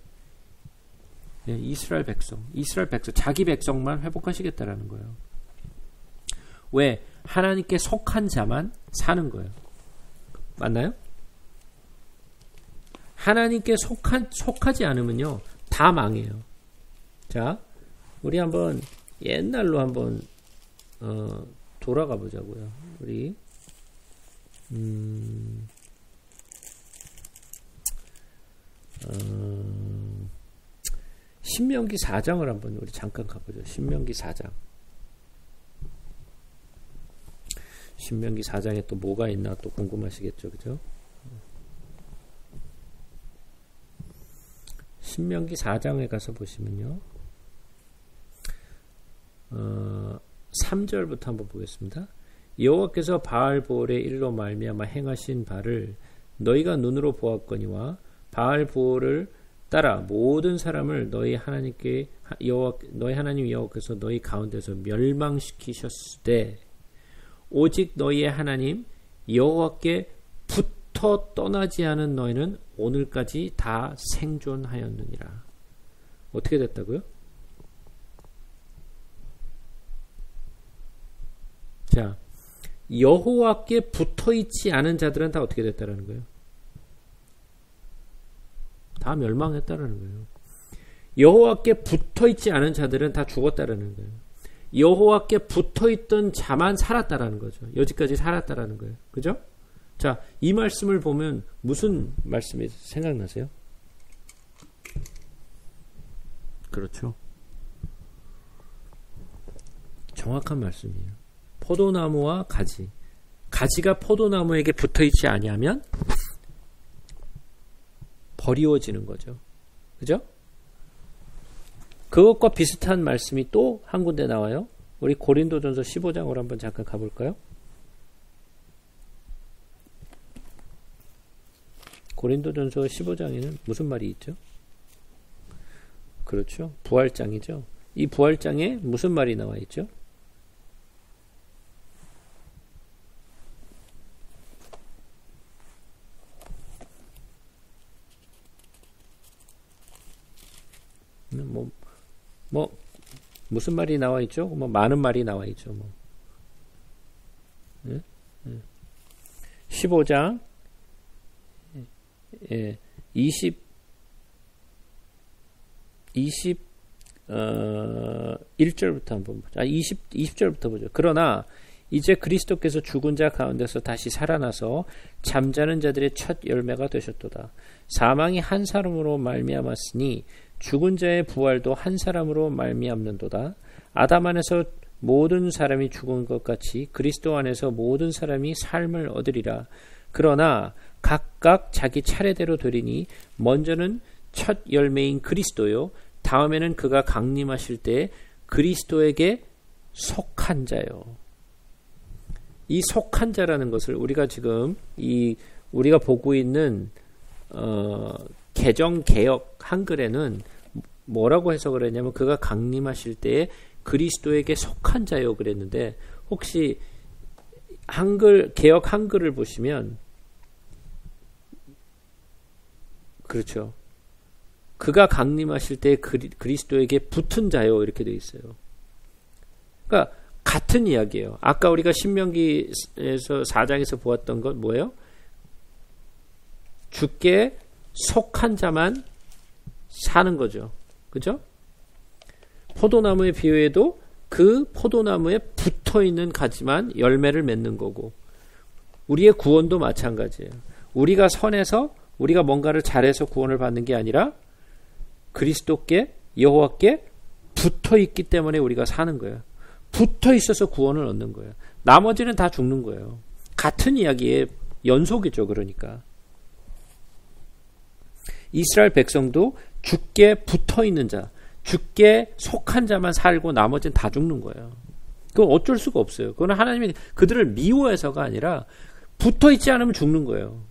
예, 이스라엘 백성, 이스라엘 백성, 자기 백성만 회복하시겠다라는 거예요. 왜? 하나님께 속한 자만 사는 거예요. 맞나요? 하나님께 속한, 속하지 않으면요, 다 망해요. 자, 우리 한번 옛날로 한번 어, 돌아가 보자고요. 우리 음, 어, 신명기 사 장을 한번 우리 잠깐 가보죠. 신명기 사 장. 신명기 사 장에 또 뭐가 있나 또 궁금하시겠죠. 그죠? 신명기 사 장에 가서 보시면요. 어, 삼 절부터 한번 보겠습니다. 여호와께서 바알보올의 일로 말미암아 행하신 바를 너희가 눈으로 보았거니와 바알보올을 따라 모든 사람을 너희 하나님께 여호와 너희 하나님 여호와께서 너희 가운데서 멸망시키셨을 때 오직 너희의 하나님 여호와께 붙어 떠나지 않은 너희는 오늘까지 다 생존하였느니라. 어떻게 됐다고요? 자, 여호와께 붙어 있지 않은 자들은 다 어떻게 됐다라는 거예요? 다 멸망했다라는 거예요. 여호와께 붙어 있지 않은 자들은 다 죽었다라는 거예요. 여호와께 붙어 있던 자만 살았다라는 거죠. 여지까지 살았다라는 거예요. 그죠? 자, 이 말씀을 보면 무슨 말씀이 생각나세요? 그렇죠. 정확한 말씀이에요. 포도나무와 가지. 가지가 포도나무에게 붙어 있지 아니하면 버리워지는 거죠. 그죠? 그것과 비슷한 말씀이 또 한 군데 나와요. 우리 고린도전서 십오 장으로 한번 잠깐 가볼까요? 고린도전서 십오 장에는 무슨 말이 있죠? 그렇죠. 부활장이죠. 이 부활장에 무슨 말이 나와 있죠? 뭐, 뭐, 무슨 말이 나와 있죠? 뭐, 많은 말이 나와 있죠, 뭐. 예? 예. 십오 장, 예, 이십, 이십, 어, 일 절부터 한번 보자. 아, 이십, 이십 절부터 보죠. 그러나 이제 그리스도께서 죽은 자 가운데서 다시 살아나서 잠자는 자들의 첫 열매가 되셨도다. 사망이 한 사람으로 말미암았으니 죽은 자의 부활도 한 사람으로 말미암는도다. 아담 안에서 모든 사람이 죽은 것 같이 그리스도 안에서 모든 사람이 삶을 얻으리라. 그러나 각각 자기 차례대로 되리니 먼저는 첫 열매인 그리스도요, 다음에는 그가 강림하실 때 그리스도에게 속한 자요. 이 속한 자라는 것을 우리가 지금 이 우리가 보고 있는 어, 개정 개역 한글에는 뭐라고 해석을 했냐면 그가 강림하실 때에 그리스도에게 속한 자요 그랬는데, 혹시 한글 개역 한글을 보시면 그렇죠. 그가 강림하실 때 그리, 그리스도에게 붙은 자요 이렇게 되어 있어요. 그러니까 같은 이야기예요. 아까 우리가 신명기에서 사 장에서 보았던 것 뭐예요? 주께 속한 자만 사는 거죠. 그죠? 포도나무의 비유에도 그 포도나무에 붙어있는 가지만 열매를 맺는 거고, 우리의 구원도 마찬가지예요. 우리가 선해서 우리가 뭔가를 잘해서 구원을 받는 게 아니라 그리스도께, 여호와께 붙어있기 때문에 우리가 사는 거예요. 붙어있어서 구원을 얻는 거예요. 나머지는 다 죽는 거예요. 같은 이야기의 연속이죠. 그러니까 이스라엘 백성도 주께 붙어있는 자, 주께 속한 자만 살고 나머지는 다 죽는 거예요. 그건 어쩔 수가 없어요. 그건 하나님이 그들을 미워해서가 아니라 붙어있지 않으면 죽는 거예요.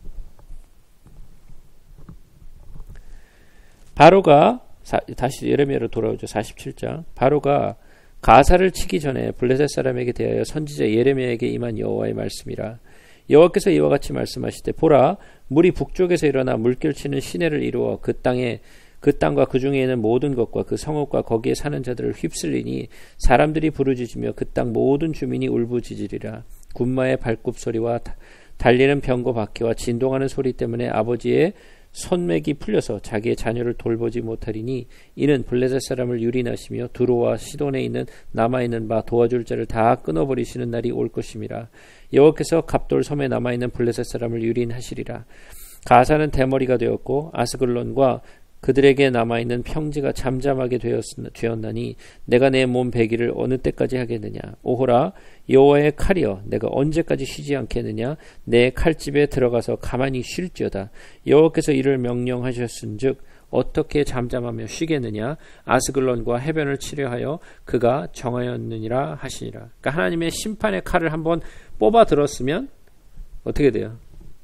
바로가 사, 다시 예레미야로 돌아오죠. 사십칠 장. 바로가 가사를 치기 전에 블레셋 사람에게 대하여 선지자 예레미야에게 임한 여호와의 말씀이라. 여호와께서 이와 같이 말씀하시되, 보라, 물이 북쪽에서 일어나 물결치는 시내를 이루어 그 땅에 그 땅과 그 중에 있는 모든 것과 그 성읍과 거기에 사는 자들을 휩쓸리니 사람들이 부르짖으며 그 땅 모든 주민이 울부짖으리라. 군마의 발굽 소리와 달리는 병거 바퀴와 진동하는 소리 때문에 아버지의 손맥이 풀려서 자기의 자녀를 돌보지 못하리니 이는 블레셋 사람을 유린하시며 두로와 시돈에 있는 남아있는 바 도와줄 자를 다 끊어버리시는 날이 올 것임이라. 여호와께서 갑돌 섬에 남아있는 블레셋 사람을 유린하시리라. 가사는 대머리가 되었고 아스글론과 그들에게 남아있는 평지가 잠잠하게 되었나니 내가 내 몸 배기를 어느 때까지 하겠느냐. 오호라, 여호와의 칼이여, 내가 언제까지 쉬지 않겠느냐. 내 칼집에 들어가서 가만히 쉴지어다. 여호와께서 이를 명령하셨은즉 어떻게 잠잠하며 쉬겠느냐. 아스글론과 해변을 치려하여 그가 정하였느니라 하시니라. 그러니까 하나님의 심판의 칼을 한번 뽑아 들었으면 어떻게 돼요?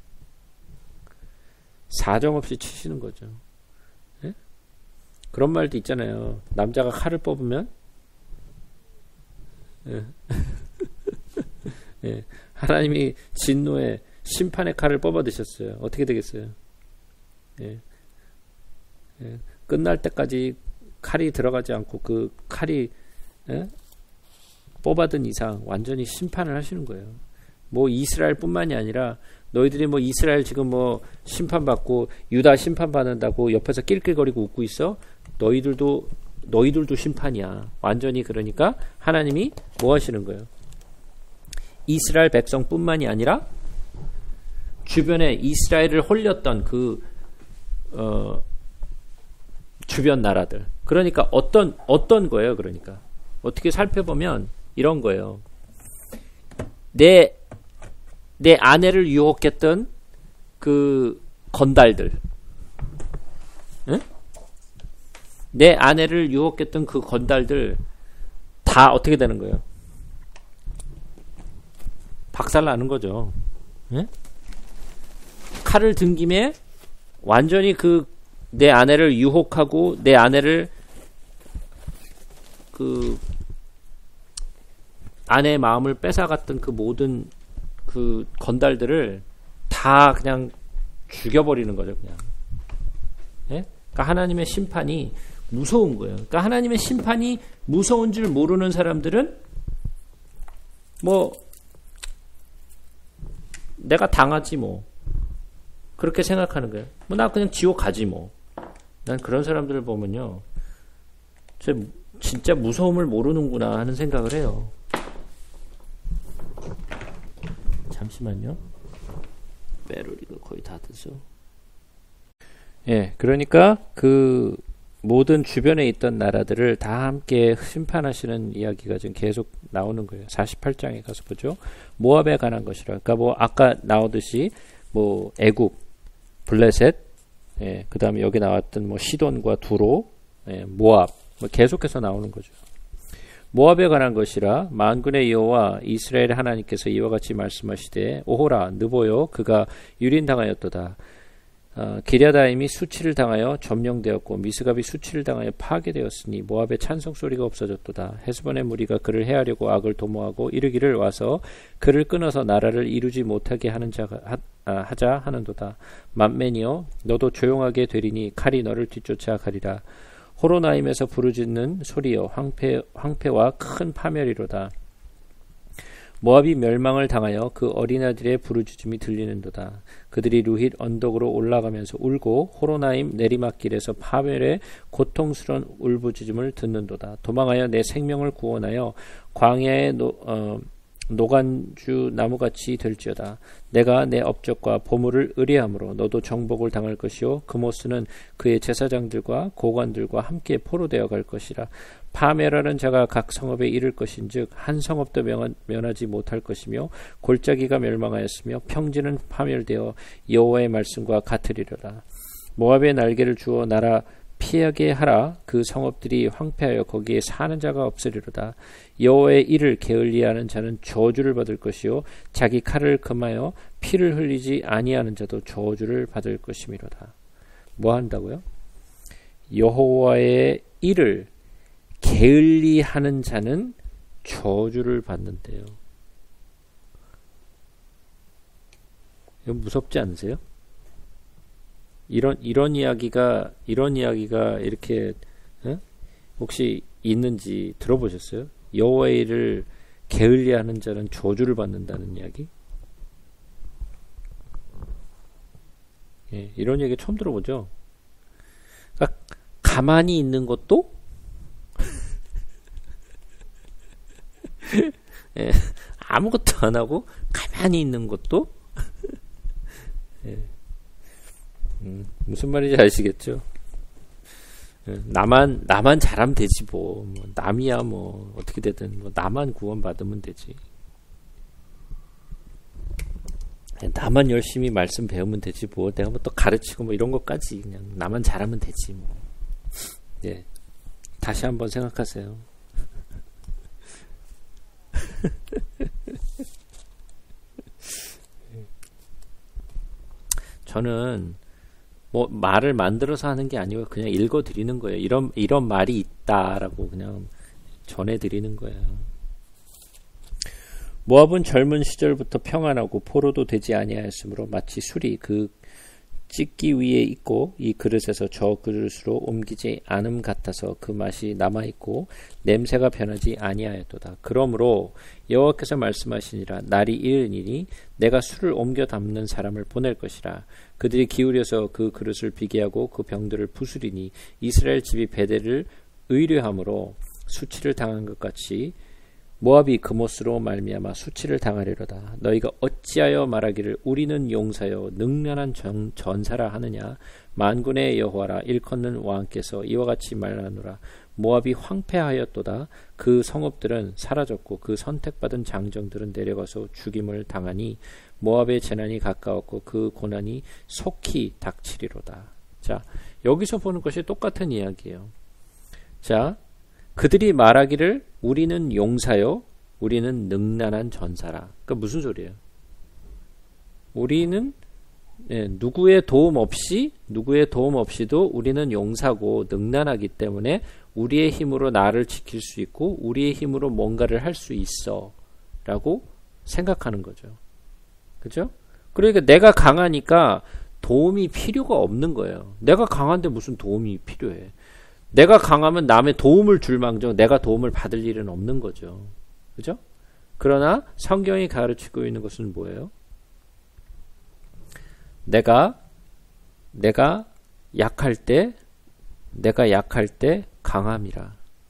사정없이 치시는 거죠. 그런 말도 있잖아요. 남자가 칼을 뽑으면 예. 예. 하나님이 진노의 심판의 칼을 뽑아 드셨어요. 어떻게 되겠어요? 예. 예. 끝날 때까지 칼이 들어가지 않고 그 칼이 예? 뽑아든 이상 완전히 심판을 하시는 거예요. 뭐 이스라엘뿐만이 아니라 너희들이 뭐 이스라엘 지금 뭐 심판받고 유다 심판받는다고 옆에서 낄낄거리고 웃고 있어? 너희들도 너희들도 심판이야. 완전히. 그러니까 하나님이 뭐 하시는 거예요? 이스라엘 백성뿐만이 아니라 주변에 이스라엘을 홀렸던 그 어, 주변 나라들. 그러니까 어떤 어떤 거예요? 그러니까 어떻게 살펴보면 이런 거예요. 내 내 아내를 유혹했던 그 건달들, 응? 내 아내를 유혹했던 그 건달들 다 어떻게 되는 거예요? 박살나는 거죠. 응? 칼을 든 김에 완전히 그 내 아내를 유혹하고 내 아내를 그 아내의 마음을 뺏어갔던 그 모든 그 건달들을 다 그냥 죽여버리는 거죠, 그냥. 예? 그러니까 하나님의 심판이 무서운 거예요. 그러니까 하나님의 심판이 무서운 줄 모르는 사람들은 뭐 내가 당하지 뭐 그렇게 생각하는 거예요. 뭐 나 그냥 지옥 가지 뭐. 난 그런 사람들을 보면요, 진짜 무서움을 모르는구나 하는 생각을 해요. 잠시만요. 배터리가 거의 다 됐어. 예, 그러니까 그 모든 주변에 있던 나라들을 다 함께 심판하시는 이야기가 지금 계속 나오는 거예요. 사십팔 장에 가서 보죠. 모압에 관한 것이라. 그러니까 뭐 아까 나오듯이 뭐 애굽, 블레셋, 예, 그다음에 여기 나왔던 뭐 시돈과 두로, 예, 모압, 뭐 계속해서 나오는 거죠. 모압에 관한 것이라 만군의 여호와 이스라엘 하나님께서 이와 같이 말씀하시되 오호라 느보요 그가 유린당하였도다. 어, 기랴다임이 수치를 당하여 점령되었고 미스갑이 수치를 당하여 파괴되었으니 모압의 찬송 소리가 없어졌도다. 헤스본의 무리가 그를 해하려고 악을 도모하고 이르기를 와서 그를 끊어서 나라를 이루지 못하게 하는 자가 하, 아, 하자 하는도다. 만맨이여 너도 조용하게 되리니 칼이 너를 뒤쫓아 가리라. 호로나임에서 부르짖는 소리여 황폐, 황폐와 큰 파멸이로다. 모압이 멸망을 당하여 그 어린아들의 부르짖음이 들리는도다. 그들이 루힛 언덕으로 올라가면서 울고 호로나임 내리막길에서 파멸의 고통스러운 울부짖음을 듣는도다. 도망하여 내 생명을 구원하여 광야의 노, 어, 노간주 나무같이 될지어다. 내가 내 업적과 보물을 의뢰함으로 너도 정복을 당할 것이요 그모스는 그의 제사장들과 고관들과 함께 포로되어 갈 것이라. 파멸하는 자가 각 성읍에 이를 것인즉 한 성읍도 면하지 못할 것이며 골짜기가 멸망하였으며 평지는 파멸되어 여호와의 말씀과 같으리로다. 모압의 날개를 주어 나라 피하게 하라. 그 성읍들이 황폐하여 거기에 사는 자가 없으리로다. 여호와의 일을 게을리하는 자는 저주를 받을 것이요 자기 칼을 금하여 피를 흘리지 아니하는 자도 저주를 받을 것이미로다. 뭐 한다고요? 여호와의 일을 게을리하는 자는 저주를 받는데요. 이건 무섭지 않으세요? 이런 이런 이야기가 이런 이야기가 이렇게 에? 혹시 있는지 들어보셨어요? 여호와의 일을 게을리하는 자는 저주를 받는다는 이야기? 예, 이런 얘기 처음 들어보죠. 그러니까 가만히 있는 것도 예, 아무것도 안 하고 가만히 있는 것도 예. 음, 무슨 말인지 아시겠죠? 예, 나만 나만 잘하면 되지 뭐, 뭐 남이야 뭐 어떻게 되든 뭐 나만 구원받으면 되지. 예, 나만 열심히 말씀 배우면 되지 뭐 내가 뭐 또 가르치고 뭐 이런 것까지 그냥 나만 잘하면 되지 뭐. 예, 다시 한번 생각하세요. 저는 뭐 말을 만들어서 하는 게 아니고 그냥 읽어 드리는 거예요. 이런 이런 말이 있다라고 그냥 전해 드리는 거예요. 모압은 젊은 시절부터 평안하고 포로도 되지 아니하였으므로 마치 술이 그 찢기 위에 있고 이 그릇에서 저 그릇으로 옮기지 않음 같아서 그 맛이 남아있고 냄새가 변하지 아니하였도다. 그러므로 여호와께서 말씀하시니라 날이 이르니니 내가 술을 옮겨 담는 사람을 보낼 것이라. 그들이 기울여서 그 그릇을 비게 하고 그 병들을 부수리니 이스라엘 집이 베델을 의뢰함으로 수치를 당한 것 같이 모압이 그못으로 말미암아 수치를 당하리로다. 너희가 어찌하여 말하기를 우리는 용사여 능련한 전, 전사라 하느냐. 만군의 여호와라 일컫는 왕께서 이와 같이 말하노라. 모압이 황폐하였도다. 그 성읍들은 사라졌고 그 선택받은 장정들은 내려가서 죽임을 당하니 모압의 재난이 가까웠고 그 고난이 속히 닥치리로다. 자, 여기서 보는 것이 똑같은 이야기예요. 자, 그들이 말하기를 우리는 용사요 우리는 능란한 전사라. 그러니까 무슨 소리예요? 우리는 예, 누구의 도움 없이 누구의 도움 없이도 우리는 용사고 능란하기 때문에 우리의 힘으로 나를 지킬 수 있고 우리의 힘으로 뭔가를 할 수 있어 라고 생각하는 거죠. 그죠? 그러니까 내가 강하니까 도움이 필요가 없는 거예요. 내가 강한데 무슨 도움이 필요해. 내가 강하면 남의 도움을 줄 망정 내가 도움을 받을 일은 없는 거죠. 그죠? 그러나 성경이 가르치고 있는 것은 뭐예요? 내가 내가 약할 때 내가 약할 때 강함이라.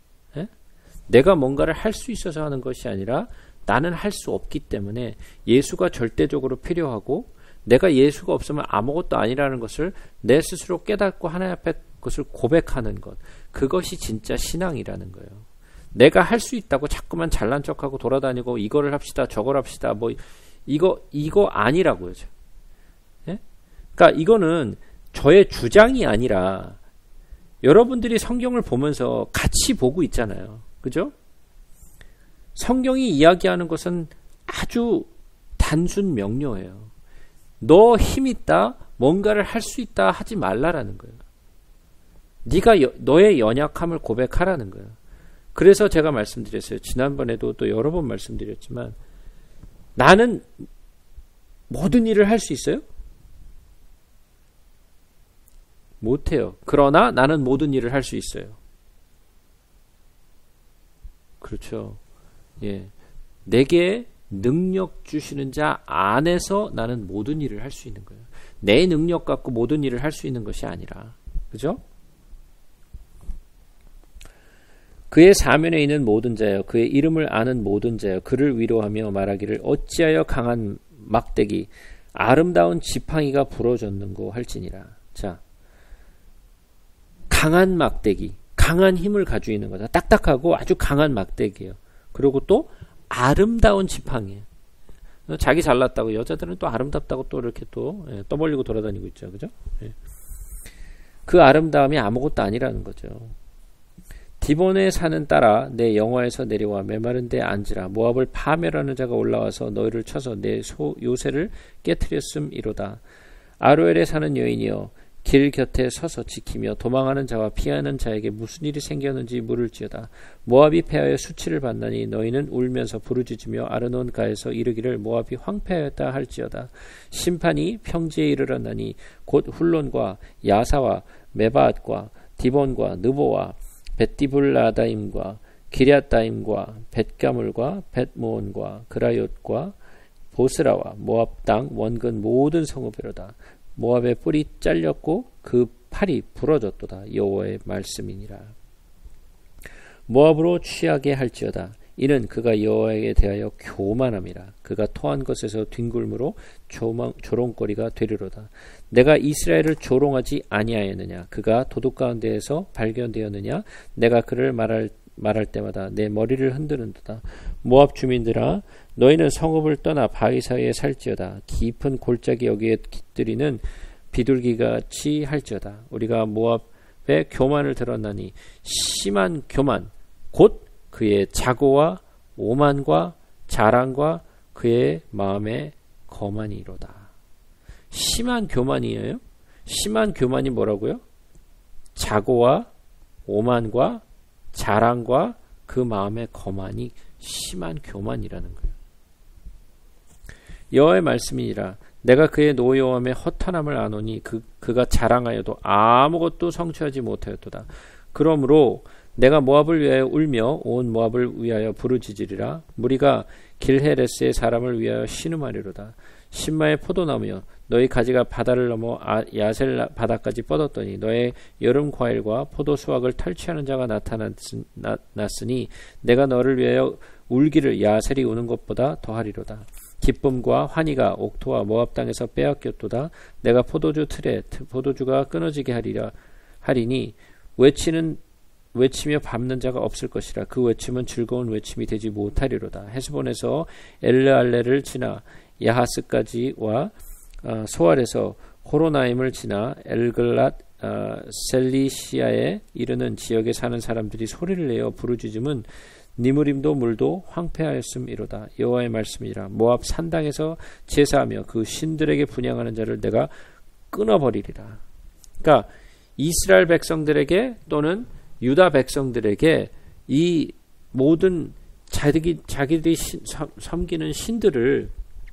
내가 뭔가를 할 수 있어서 하는 것이 아니라 나는 할 수 없기 때문에 예수가 절대적으로 필요하고 내가 예수가 없으면 아무것도 아니라는 것을 내 스스로 깨닫고 하나님 앞에 그것을 고백하는 것. 그것이 진짜 신앙이라는 거예요. 내가 할 수 있다고 자꾸만 잘난 척하고 돌아다니고 이거를 합시다 저걸 합시다 뭐 이거 이거 아니라고요. 예? 그러니까 이거는 저의 주장이 아니라 여러분들이 성경을 보면서 같이 보고 있잖아요. 그죠? 성경이 이야기하는 것은 아주 단순 명료해요. 너 힘 있다, 뭔가를 할 수 있다 하지 말라라는 거예요. 네가 여, 너의 연약함을 고백하라는 거예요. 그래서 제가 말씀드렸어요. 지난번에도 또 여러 번 말씀드렸지만 나는 모든 일을 할 수 있어요? 못해요. 그러나 나는 모든 일을 할 수 있어요. 그렇죠. 예. 내게 능력 주시는 자 안에서 나는 모든 일을 할 수 있는 거예요. 내 능력 갖고 모든 일을 할 수 있는 것이 아니라. 그죠? 그의 사면에 있는 모든 자여 그의 이름을 아는 모든 자여 그를 위로하며 말하기를 어찌하여 강한 막대기 아름다운 지팡이가 부러졌는고 할지니라. 자, 강한 막대기, 강한 힘을 가지고 있는 거다. 딱딱하고 아주 강한 막대기예요. 그리고 또 아름다운 지팡이에요. 자기 잘났다고 여자들은 또 아름답다고 또 이렇게 또 예, 떠벌리고 돌아다니고 있죠. 그죠? 예. 그 아름다움이 아무것도 아니라는 거죠. 디본의 산은 따라 내 영화에서 내려와 메마른 데 앉으라. 모압을 파멸하는 자가 올라와서 너희를 쳐서 내 소 요새를 깨트렸음이로다. 아로엘에 사는 여인이여 길 곁에 서서 지키며 도망하는 자와 피하는 자에게 무슨 일이 생겼는지 물을지어다. 모압이 패하여 수치를 받나니 너희는 울면서 부르짖으며 아르논 가에서 이르기를 모압이 황폐하였다 할지어다. 심판이 평지에 이르렀나니 곧 훌론과 야사와 메바앗과 디본과 느보와 벳디블라다임과 기랴다임과 벳가물과 벳모온과 그라옅과 보스라와 모압 땅 원근 모든 성읍이로다. 모압의 뿔이 잘렸고 그 팔이 부러졌도다. 여호와의 말씀이니라. 모압으로 취하게 할지어다. 이는 그가 여호와에게 대하여 교만함이라. 그가 토한 것에서 뒹굴므로 조망, 조롱거리가 되리로다. 내가 이스라엘을 조롱하지 아니하였느냐. 그가 도둑 가운데에서 발견되었느냐. 내가 그를 말할 말할 때마다 내 머리를 흔드는도다. 모압 주민들아 너희는 성읍을 떠나 바위 사이에 살지어다. 깊은 골짜기 여기에 깃들이는 비둘기같이 할지어다. 우리가 모압의 교만을 들었나니 심한 교만 곧 그의 자고와 오만과 자랑과 그의 마음의 거만이로다. 심한 교만이에요. 심한 교만이 뭐라고요? 자고와 오만과 자랑과 그 마음의 거만이 심한 교만이라는 거예요. 여호와의 말씀이니라. 내가 그의 노여움에 허탄함을 아노니 그, 그가 자랑하여도 아무것도 성취하지 못하였도다. 그러므로 내가 모압을 위하여 울며 온 모압을 위하여 부르짖으리라. 무리가 길헤레스의 사람을 위하여 신음하리로다. 신마의 포도나무여 너희 가지가 바다를 넘어 야셀 바다까지 뻗었더니 너의 여름 과일과 포도 수확을 탈취하는 자가 나타났으니 내가 너를 위하여 울기를 야셀이 우는 것보다 더하리로다. 기쁨과 환희가 옥토와 모압 땅에서 빼앗겼도다. 내가 포도주 틀에 포도주가 끊어지게 하리라 하리니 외치는 외치며 밟는 자가 없을 것이라. 그 외침은 즐거운 외침이 되지 못하리로다. 헤스본에서 엘르알레를 지나 야하스까지와 어, 소알에서 호로나임을 지나 엘글랏 어, 셀리시아에 이르는 지역에 사는 사람들이 소리를 내어 부르짖음은 니무림도 물도 황폐하였음이로다. 여호와의 말씀이라. 모압 산당에서 제사하며 그 신들에게 분향하는 자를 내가 끊어버리리라. 그러니까 이스라엘 백성들에게 또는 유다 백성들에게 이 모든 자기, 자기들이 신, 섬기는 신들을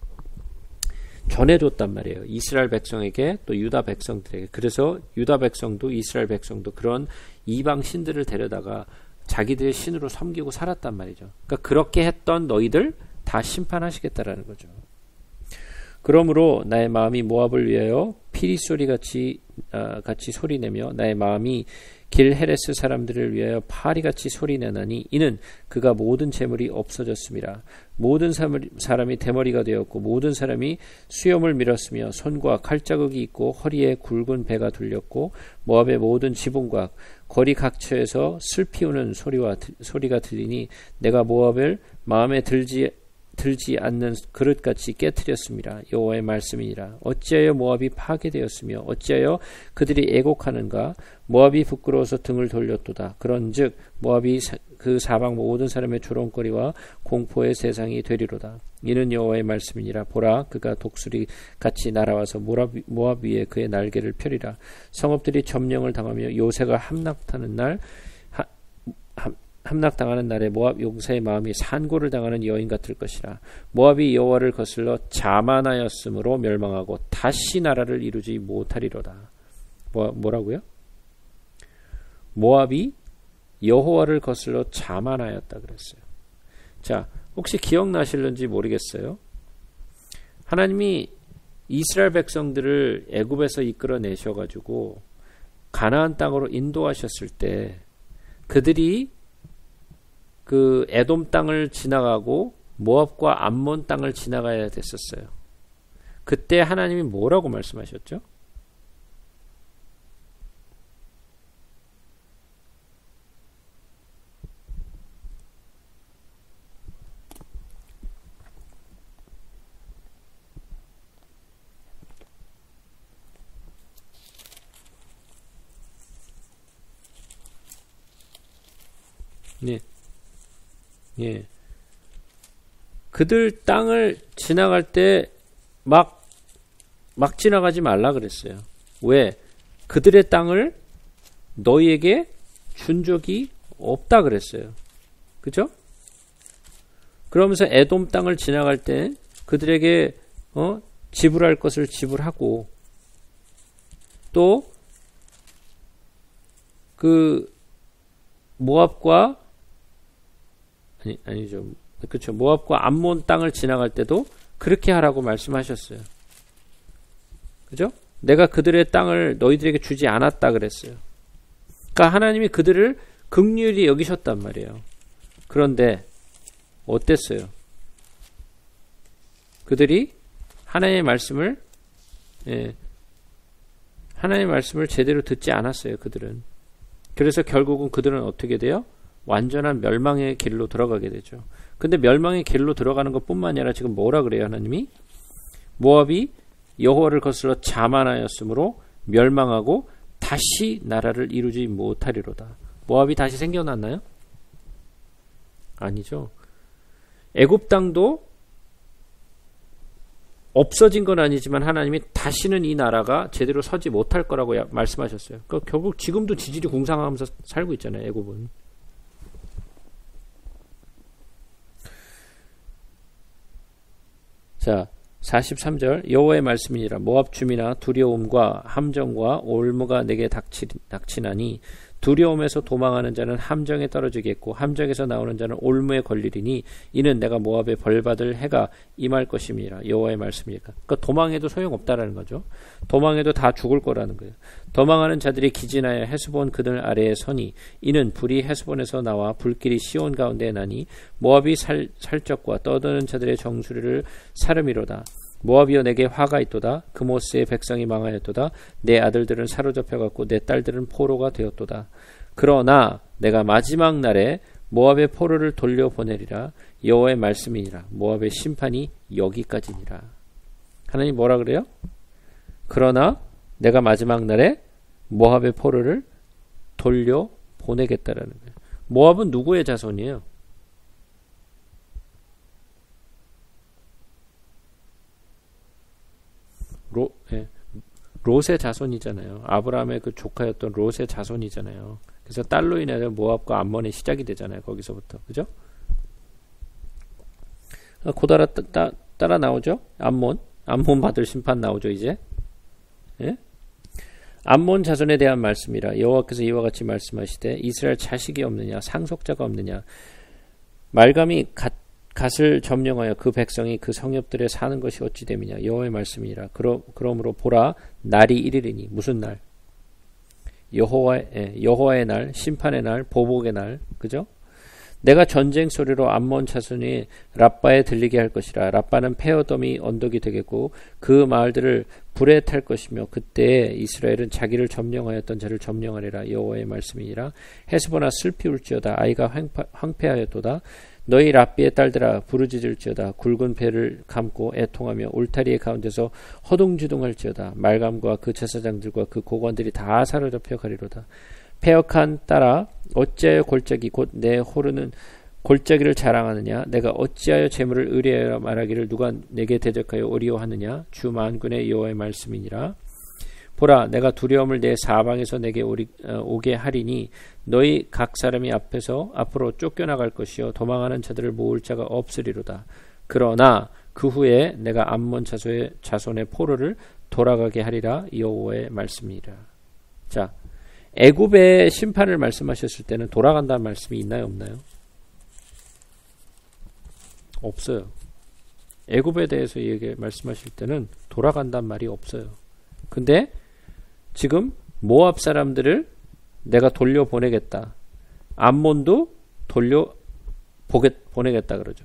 전해줬단 말이에요. 이스라엘 백성에게 또 유다 백성들에게. 그래서 유다 백성도 이스라엘 백성도 그런 이방 신들을 데려다가 자기들의 신으로 섬기고 살았단 말이죠. 그러니까 그렇게 했던 너희들 다 심판하시겠다라는 거죠. 그러므로 나의 마음이 모압을 위하여 피리 소리 같이 어, 같이 소리내며 나의 마음이 길 헤레스 사람들을 위하여 파리같이 소리내나니 이는 그가 모든 재물이 없어졌습니다. 모든 사람이 대머리가 되었고 모든 사람이 수염을 밀었으며 손과 칼자국이 있고 허리에 굵은 배가 둘렸고 모압의 모든 지붕과 거리 각처에서 슬피 우는 소리와 소리가 들리니 내가 모압을 마음에 들지 들지 않는 그릇같이 깨뜨렸습니다. 여호와의 말씀이니라. 어찌하여 모압이 파괴되었으며 어찌하여 그들이 애곡하는가. 모압이 부끄러워서 등을 돌렸도다. 그런즉 모압이 그 사방 모든 사람의 조롱거리와 공포의 세상이 되리로다. 이는 여호와의 말씀이니라. 보라, 그가 독수리 같이 날아와서 모압, 모압 위에 그의 날개를 펴리라. 성읍들이 점령을 당하며 요새가 함락하는 날 하, 함, 함락당하는 날에 모압 용사의 마음이 산고를 당하는 여인 같을 것이라. 모압이 여호와를 거슬러 자만하였으므로 멸망하고 다시 나라를 이루지 못하리로다. 뭐, 뭐라고요? 모압이 여호와를 거슬러 자만하였다 그랬어요. 자, 혹시 기억나실는지 모르겠어요. 하나님이 이스라엘 백성들을 애굽에서 이끌어내셔가지고 가나안 땅으로 인도하셨을 때 그들이 그 에돔 땅을 지나가고 모압과 암몬 땅을 지나가야 됐었어요. 그때 하나님이 뭐라고 말씀하셨죠? 네. 예. 그들 땅을 지나갈 때 막, 막 지나가지 말라 그랬어요. 왜? 그들의 땅을 너희에게 준 적이 없다 그랬어요. 그죠? 그러면서 에돔 땅을 지나갈 때 그들에게, 어, 지불할 것을 지불하고, 또, 그, 모압과 아니, 아니죠. 그렇죠. 모압과 암몬 땅을 지나갈 때도 그렇게 하라고 말씀하셨어요. 그죠? 내가 그들의 땅을 너희들에게 주지 않았다 그랬어요. 그러니까 하나님이 그들을 긍휼히 여기셨단 말이에요. 그런데 어땠어요? 그들이 하나님의 말씀을 예, 하나님의 말씀을 제대로 듣지 않았어요. 그들은. 그래서 결국은 그들은 어떻게 돼요? 완전한 멸망의 길로 들어가게 되죠. 근데 멸망의 길로 들어가는 것뿐만 아니라 지금 뭐라 그래요? 하나님이 모압이 여호와를 거슬러 자만하였으므로 멸망하고 다시 나라를 이루지 못하리로다. 모압이 다시 생겨났나요? 아니죠. 애굽 땅도 없어진 건 아니지만 하나님이 다시는 이 나라가 제대로 서지 못할 거라고 말씀하셨어요. 그러니까 결국 지금도 지질이 공상하면서 살고 있잖아요. 애굽은. 자, 사십삼 절 여호와의 말씀이니라. 모압 주민아 두려움과 함정과 올무가 내게 닥치, 닥치나니 두려움에서 도망하는 자는 함정에 떨어지겠고 함정에서 나오는 자는 올무에 걸리리니 이는 내가 모압에 벌받을 해가 임할 것임이라. 여호와의 말씀이니까. 그러니까 도망해도 소용없다라는 거죠. 도망해도 다 죽을 거라는 거예요. 도망하는 자들이 기진하여 헤스본 그들 아래에 서니 이는 불이 헤스본에서 나와 불길이 시온 가운데 나니 모압이 살, 살적과 떠드는 자들의 정수리를 사름이로다. 모압이여 내게 화가 있도다. 그모스의 백성이 망하였도다. 내 아들들은 사로잡혀갔고 내 딸들은 포로가 되었도다. 그러나 내가 마지막 날에 모압의 포로를 돌려보내리라. 여호와의 말씀이니라. 모압의 심판이 여기까지니라. 하나님 뭐라 그래요? 그러나 내가 마지막 날에 모압의 포로를 돌려보내겠다라는 거예요. 모압은 누구의 자손이에요? 로, 예, 롯의 자손이잖아요. 아브라함의 그 조카였던 롯의 자손이잖아요. 그래서 딸로 인해서 모압과 암몬의 시작이 되잖아요. 거기서부터. 그죠? 고다라 따, 따라 나오죠? 암몬. 암몬 받을 심판 나오죠, 이제. 예? 암몬 자손에 대한 말씀이라. 여호와께서 이와 같이 말씀하시되 이스라엘 자식이 없느냐 상속자가 없느냐 말감이 갓 갓을 점령하여 그 백성이 그 성읍들에 사는 것이 어찌 됨이냐. 여호와의 말씀이라. 그러, 그러므로 보라 날이 이르리니 무슨 날? 여호와의 여호와의 날, 심판의 날, 보복의 날, 그죠? 내가 전쟁 소리로 암몬 자손이 랍바에 들리게 할 것이라. 랍바는 페어덤이 언덕이 되겠고 그 마을들을 불에 탈 것이며 그때 이스라엘은 자기를 점령하였던 자를 점령하리라. 여호와의 말씀이니라. 헤스보나 슬피 울지어다. 아이가 황파, 황폐하였도다. 너희 랍비의 딸들아 부르짖을지어다. 굵은 배를 감고 애통하며 울타리의 가운데서 허둥지둥할지어다. 말감과 그 제사장들과 그 고관들이 다 사로잡혀 가리로다. 패역한 딸아 어찌하여 골짜기 곧 내 호르는 골짜기를 자랑하느냐. 내가 어찌하여 재물을 의뢰하여 말하기를 누가 내게 대적하여 어리워하느냐. 주 만군의 여호와의 말씀이니라. 보라 내가 두려움을 내 사방에서 내게 오리, 어, 오게 하리니 너희 각 사람이 앞에서 앞으로 쫓겨나갈 것이요 도망하는 자들을 모을 자가 없으리로다. 그러나 그 후에 내가 암몬 자손의, 자손의 포로를 돌아가게 하리라. 여호와의 말씀이니라. 자, 애굽의 심판을 말씀하셨을 때는 돌아간다는 말씀이 있나요, 없나요? 없어요. 애굽에 대해서 얘기 말씀하실 때는 돌아간다는 말이 없어요. 근데 지금 모압 사람들을 내가 돌려 보내겠다. 암몬도 돌려 보내겠다 그러죠.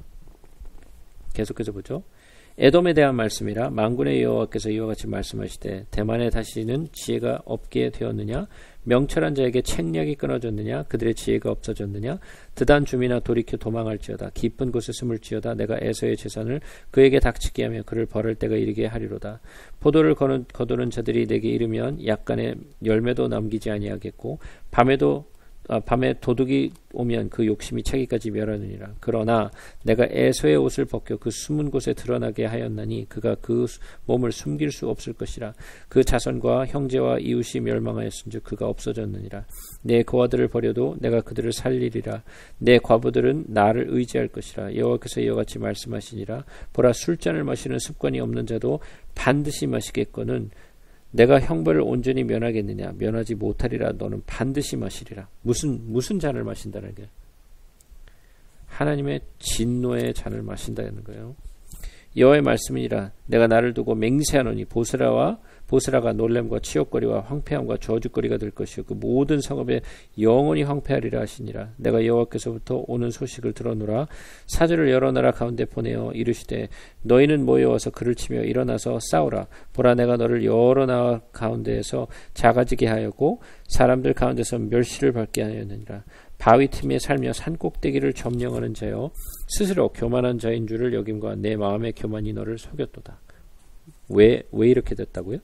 계속해서 보죠. 에돔에 대한 말씀이라. 만군의 여호와께서 이와 같이 말씀하시되 대만에 다시는 지혜가 없게 되었느냐. 명철한 자에게 책략이 끊어졌느냐. 그들의 지혜가 없어졌느냐. 드단 주민아 돌이켜 도망할지어다. 깊은 곳에 숨을지어다. 내가 에서의 재산을 그에게 닥치게 하며 그를 벌할 때가 이르게 하리로다. 포도를 거는, 거두는 자들이 내게 이르면 약간의 열매도 남기지 아니하겠고 밤에도 아, 밤에 도둑이 오면 그 욕심이 차기까지 멸하느니라. 그러나 내가 에서의 옷을 벗겨 그 숨은 곳에 드러나게 하였나니 그가 그 몸을 숨길 수 없을 것이라. 그 자손과 형제와 이웃이 멸망하였은즉 그가 없어졌느니라. 내 고아들을 버려도 내가 그들을 살리리라. 내 과부들은 나를 의지할 것이라. 여호와께서 이와 같이 말씀하시니라. 보라 술잔을 마시는 습관이 없는 자도 반드시 마시겠거늘 내가 형벌을 온전히 면하겠느냐. 면하지 못하리라. 너는 반드시 마시리라. 무슨 무슨 잔을 마신다는 게 하나님의 진노의 잔을 마신다는 거예요. 여호와의 말씀이니라. 내가 나를 두고 맹세하노니 보스라와 보스라가 놀램과 치욕거리와 황폐함과 저주거리가 될 것이요 그 모든 성읍에 영원히 황폐하리라 하시니라. 내가 여호와께서부터 오는 소식을 들어노라. 사절을 여러 나라 가운데 보내어 이르시되 너희는 모여와서 그를 치며 일어나서 싸우라. 보라 내가 너를 여러 나라 가운데에서 작아지게 하였고 사람들 가운데서 멸시를 받게 하였느니라. 바위 틈에 살며 산 꼭대기를 점령하는 자여 스스로 교만한 자인 줄을 여김과 내 마음의 교만이 너를 속였도다. 왜, 왜 이렇게 됐다고요?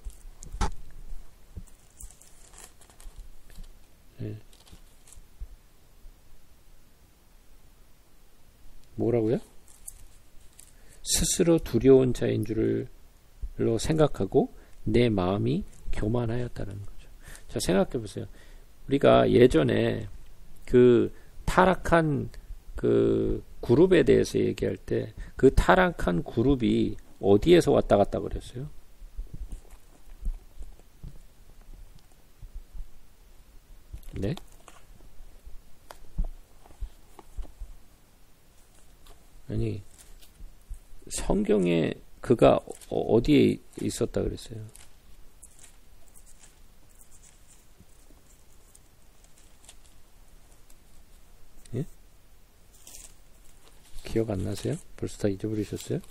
네. 뭐라고요? 스스로 두려운 자인 줄로 생각하고 내 마음이 교만하였다는 거죠. 자, 생각해 보세요. 우리가 예전에 그 타락한 그 그룹에 대해서 얘기할 때 그 타락한 그룹이 어디에서 왔다 갔다 그랬어요? 네? 아니 성경에 그가 어디에 있었다 그랬어요? 예? 기억 안 나세요? 벌써 다 잊어버리셨어요?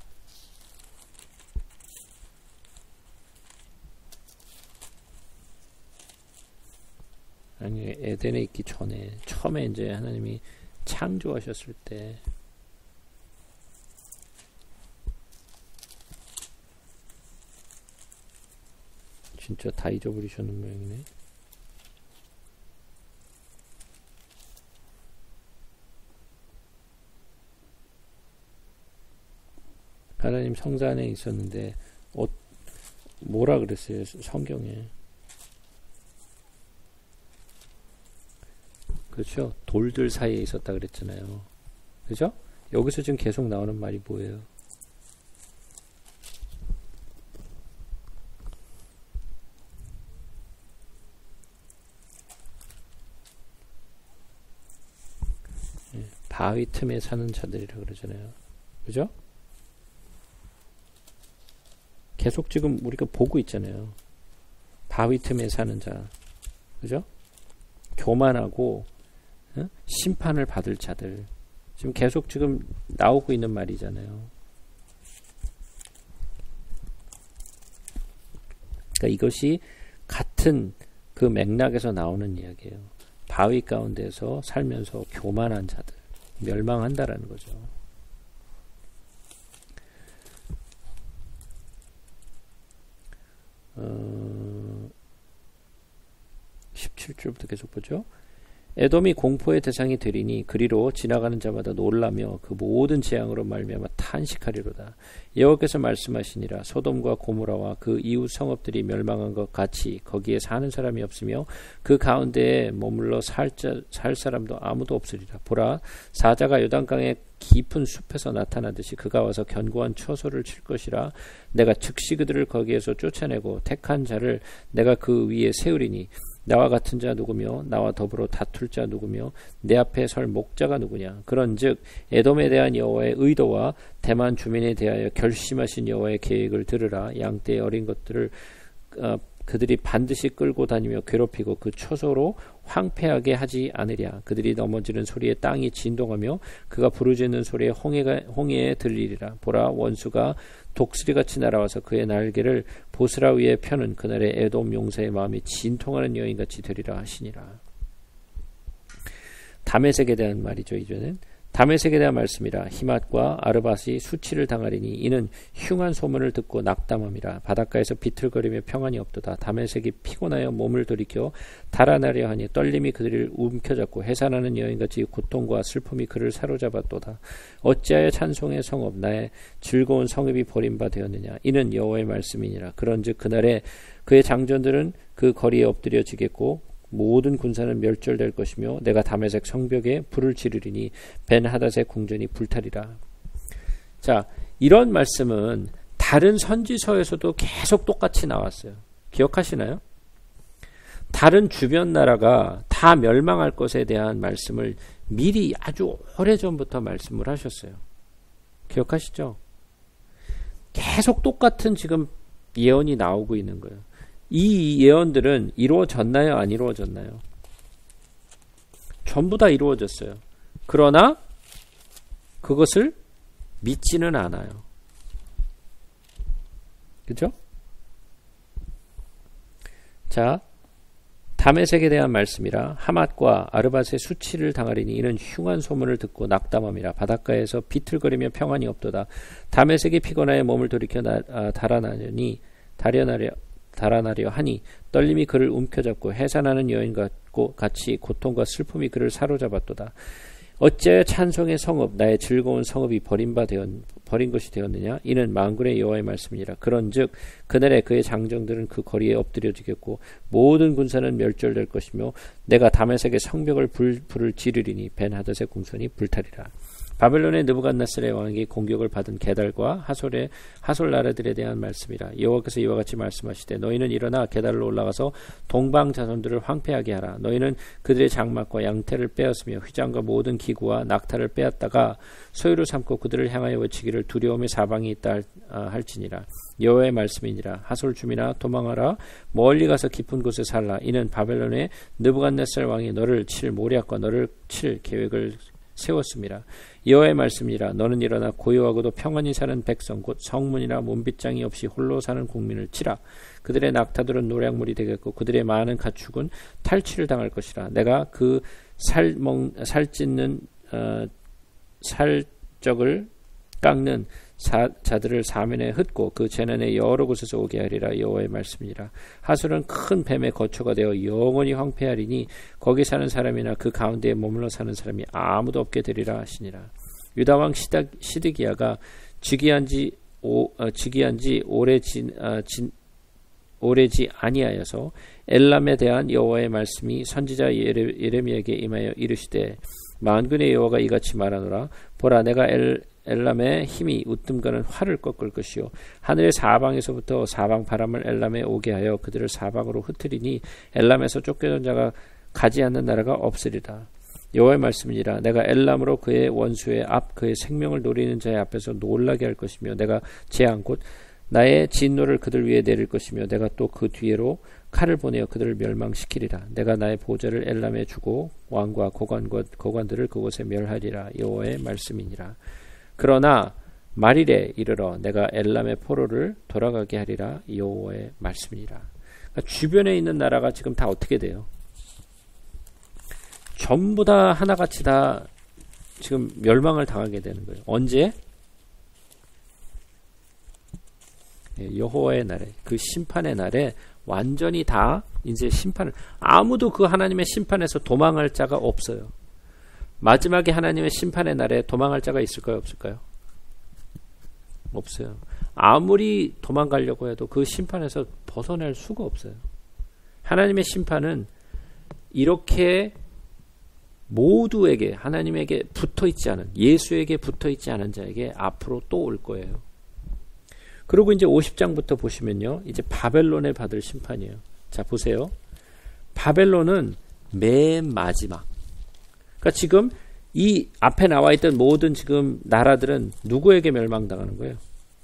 아니 에덴에 있기 전에 처음에 이제 하나님이 창조하셨을 때 진짜 다 잊어버리셨는 모양이네. 하나님 성자 안에 있었는데 어, 뭐라 그랬어요? 성경에. 그렇죠? 돌들 사이에 있었다 그랬잖아요. 그죠? 여기서 지금 계속 나오는 말이 뭐예요? 예, 바위 틈에 사는 자들이라 그러잖아요. 그죠? 계속 지금 우리가 보고 있잖아요. 바위 틈에 사는 자. 그죠? 교만하고 어? 심판을 받을 자들. 지금 계속 지금 나오고 있는 말이잖아요. 그러니까 이것이 같은 그 맥락에서 나오는 이야기예요. 바위 가운데서 살면서 교만한 자들 멸망한다라는 거죠. 어, 십칠 절부터 계속 보죠. 에돔이 공포의 대상이 되리니 그리로 지나가는 자마다 놀라며 그 모든 재앙으로 말미암아 탄식하리로다. 여호와께서 말씀하시니라. 소돔과 고모라와 그 이웃 성읍들이 멸망한 것 같이 거기에 사는 사람이 없으며 그 가운데에 머물러 살, 자, 살 사람도 아무도 없으리라. 보라, 사자가 요단강의 깊은 숲에서 나타나듯이 그가 와서 견고한 처소를 칠 것이라. 내가 즉시 그들을 거기에서 쫓아내고 택한 자를 내가 그 위에 세우리니 나와 같은 자 누구며 나와 더불어 다툴 자 누구며 내 앞에 설 목자가 누구냐. 그런즉 에돔에 대한 여호와의 의도와 대만 주민에 대하여 결심하신 여호와의 계획을 들으라. 양떼의 어린 것들을 어, 그들이 반드시 끌고 다니며 괴롭히고 그 초소로 황폐하게 하지 않으랴. 그들이 넘어지는 소리에 땅이 진동하며 그가 부르짖는 소리에 홍해가, 홍해에 들리리라. 보라, 원수가 독수리같이 날아와서 그의 날개를 보스라 위에 펴는 그날의 에돔 용사의 마음이 진통하는 여인같이 되리라 하시니라. 다메섹에 대한 말이죠. 이제는 다메섹에 대한 말씀이라. 히맛과 아르밧이 수치를 당하리니 이는 흉한 소문을 듣고 낙담함이라. 바닷가에서 비틀거리며 평안이 없도다. 다메섹이 피곤하여 몸을 돌이켜 달아나려 하니 떨림이 그들을 움켜잡고 해산하는 여인같이 고통과 슬픔이 그를 사로잡았도다. 어찌하여 찬송의 성읍 나의 즐거운 성읍이 버림바 되었느냐. 이는 여호와의 말씀이니라. 그런즉 그날에 그의 장전들은 그 거리에 엎드려지겠고 모든 군사는 멸절될 것이며 내가 다메섹 성벽에 불을 지르리니 벤하닷의 궁전이 불타리라. 자, 이런 말씀은 다른 선지서에서도 계속 똑같이 나왔어요. 기억하시나요? 다른 주변 나라가 다 멸망할 것에 대한 말씀을 미리 아주 오래전부터 말씀을 하셨어요. 기억하시죠? 계속 똑같은 지금 예언이 나오고 있는 거예요. 이 예언들은 이루어졌나요? 안 이루어졌나요? 전부 다 이루어졌어요. 그러나 그것을 믿지는 않아요. 그죠? 자, 다메섹에 대한 말씀이라. 하맛과 아르밧의 수치를 당하리니 이는 흉한 소문을 듣고 낙담함이라. 바닷가에서 비틀거리며 평안이 없도다. 다메섹이 피곤하여 몸을 돌이켜 나, 아, 달아나려니 달아나려 달아나려 하니 떨림이 그를 움켜잡고 해산하는 여인 같고 같이 고통과 슬픔이 그를 사로잡았도다. 어찌하여 찬송의 성읍 나의 즐거운 성읍이 버림바 되었, 버린 것이 되었느냐. 이는 만군의 여호와의 말씀이니라. 그런즉 그날에 그의 장정들은 그 거리에 엎드려지겠고 모든 군사는 멸절될 것이며 내가 다메섹의 성벽을 불, 불을 지르리니 벤하닷의 궁전이 불타리라. 바벨론의 느부갓네살의 왕에게 공격을 받은 게달과 하솔의 하솔 나라들에 대한 말씀이라. 여호와께서 이와 같이 말씀하시되 너희는 일어나 게달로 올라가서 동방 자손들을 황폐하게 하라. 너희는 그들의 장막과 양태를 빼앗으며 휘장과 모든 기구와 낙타를 빼앗다가 소유로 삼고 그들을 향하여 외치기를 두려움의 사방이 있다 할지니라. 여호와의 말씀이니라. 하솔 주민아 도망하라. 멀리 가서 깊은 곳에 살라. 이는 바벨론의 느부갓네살 왕이 너를 칠 모략과 너를 칠 계획을 세웠습니다. 여호와의 말씀이라. 너는 일어나 고요하고도 평안히 사는 백성 곧 성문이나 몸빗장이 없이 홀로 사는 국민을 치라. 그들의 낙타들은 노략물이 되겠고 그들의 많은 가축은 탈취를 당할 것이라. 내가 그 살먹 살찢는 어, 살적을 깎는 사, 자들을 사면에 흩고 그 재난의 여러 곳에서 오게 하리라. 여호와의 말씀이라. 하솔은 큰 뱀의 거처가 되어 영원히 황폐하리니 거기 사는 사람이나 그 가운데에 머물러 사는 사람이 아무도 없게 되리라 하시니라. 유다왕 시드기야가 즉위한지 어, 즉위한지 오래 진, 어, 진 오래지 아니하여서 엘람에 대한 여호와의 말씀이 선지자 예레, 예레미야에게 임하여 이르시되 만군의 여호와가 이같이 말하노라. 보라, 내가 엘 엘람의 힘이 웃듬가는 활을 꺾을 것이요 하늘의 사방에서부터 사방 바람을 엘람에 오게 하여 그들을 사방으로 흩으리니 엘람에서 쫓겨난 자가 가지 않는 나라가 없으리라. 여호와의 말씀이니라. 내가 엘람으로 그의 원수의 앞 그의 생명을 노리는 자의 앞에서 놀라게 할 것이며 내가 재앙 곧 나의 진노를 그들 위에 내릴 것이며 내가 또 그 뒤로 칼을 보내어 그들을 멸망시키리라. 내가 나의 보좌를 엘람에 주고 왕과 고관과 고관들을 그곳에 멸하리라. 여호와의 말씀이니라. 그러나 말일에 이르러 내가 엘람의 포로를 돌아가게 하리라. 여호와의 말씀이니라. 그러니까 주변에 있는 나라가 지금 다 어떻게 돼요? 전부 다 하나같이 다 지금 멸망을 당하게 되는 거예요. 언제? 여호와의 날에, 그 심판의 날에 완전히 다 이제 심판을, 아무도 그 하나님의 심판에서 도망할 자가 없어요. 마지막에 하나님의 심판의 날에 도망할 자가 있을까요? 없을까요? 없어요. 아무리 도망가려고 해도 그 심판에서 벗어날 수가 없어요. 하나님의 심판은 이렇게 모두에게, 하나님에게 붙어있지 않은, 예수에게 붙어있지 않은 자에게 앞으로 또 올 거예요. 그리고 이제 오십 장부터 보시면요, 이제 바벨론에 받을 심판이에요. 자, 보세요. 바벨론은 맨 마지막. 그러니까 지금 이 앞에 나와 있던 모든 지금 나라들은 누구에게 멸망당하는 거예요?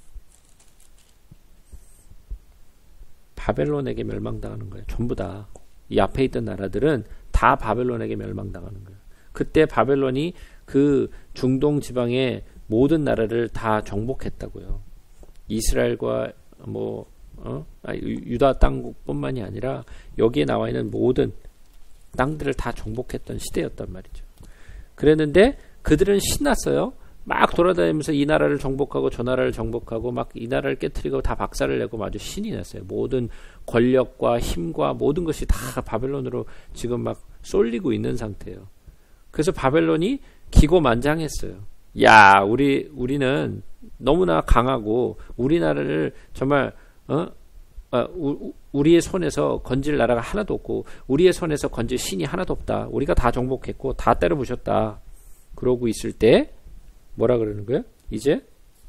바벨론에게 멸망당하는 거예요. 전부 다. 이 앞에 있던 나라들은 다 바벨론에게 멸망당하는 거예요. 그때 바벨론이 그 중동 지방의 모든 나라를 다 정복했다고요. 이스라엘과 뭐 어? 아, 유다 땅뿐만이 아니라 여기에 나와 있는 모든 땅들을 다 정복했던 시대였단 말이죠. 그랬는데 그들은 신났어요. 막 돌아다니면서 이 나라를 정복하고 저 나라를 정복하고 막 이 나라를 깨트리고 다 박살을 내고 아주 신이 났어요. 모든 권력과 힘과 모든 것이 다 바벨론으로 지금 막 쏠리고 있는 상태예요. 그래서 바벨론이 기고만장했어요. 야, 우리 우리는 너무나 강하고 우리나라를 정말 어? 어, 우, 우리의 손에서 건질 나라가 하나도 없고 우리의 손에서 건질 신이 하나도 없다. 우리가 다 정복했고 다 때려 부셨다. 그러고 있을 때 뭐라 그러는 거예요? 이제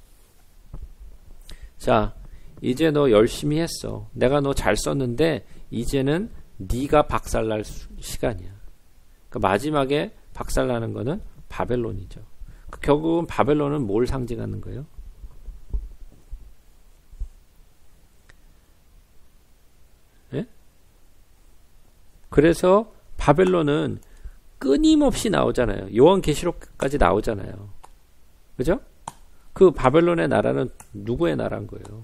자, 이제 너 열심히 했어. 내가 너 잘 썼는데 이제는 네가 박살날 시간이야. 그러니까 마지막에 박살나는 거는 바벨론이죠. 결국은 바벨론은 뭘 상징하는 거예요? 예? 그래서 바벨론은 끊임없이 나오잖아요. 요한계시록까지 나오잖아요. 그죠? 그 바벨론의 나라는 누구의 나라인 거예요?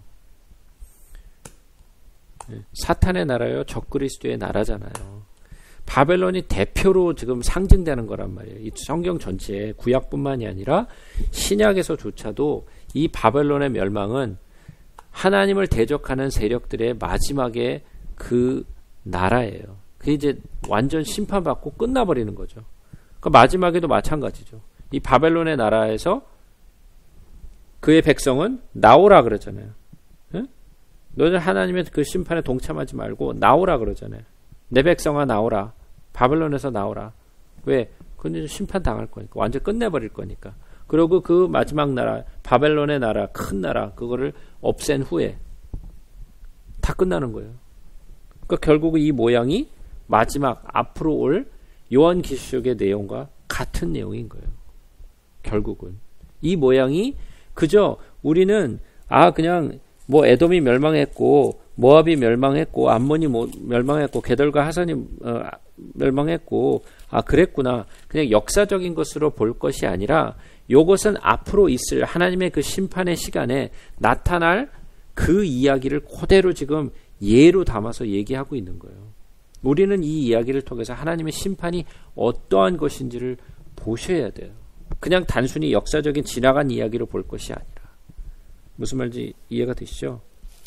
예. 사탄의 나라요, 적그리스도의 나라잖아요. 바벨론이 대표로 지금 상징되는 거란 말이에요. 이 성경 전체에 구약뿐만이 아니라 신약에서조차도 이 바벨론의 멸망은 하나님을 대적하는 세력들의 마지막에 그 나라예요. 그게 이제 완전 심판받고 끝나버리는 거죠. 그 마지막에도 마찬가지죠. 이 바벨론의 나라에서 그의 백성은 나오라 그러잖아요. 응? 너는 하나님의 그 심판에 동참하지 말고 나오라 그러잖아요. 내 백성아 나오라. 바벨론에서 나오라. 왜? 그건 심판 당할 거니까. 완전 끝내버릴 거니까. 그리고 그 마지막 나라, 바벨론의 나라, 큰 나라, 그거를 없앤 후에 다 끝나는 거예요. 그러니까 결국 이 모양이 마지막 앞으로 올 요한계시록의 내용과 같은 내용인 거예요. 결국은 이 모양이 그저 우리는 아 그냥 뭐 에돔이 멸망했고 모압이 멸망했고 암몬이 멸망했고 게덜과 하산이 어, 멸망했고 아 그랬구나. 그냥 역사적인 것으로 볼 것이 아니라 요것은 앞으로 있을 하나님의 그 심판의 시간에 나타날 그 이야기를 그대로 지금 예로 담아서 얘기하고 있는 거예요. 우리는 이 이야기를 통해서 하나님의 심판이 어떠한 것인지를 보셔야 돼요. 그냥 단순히 역사적인 지나간 이야기로 볼 것이 아니라. 무슨 말인지 이해가 되시죠?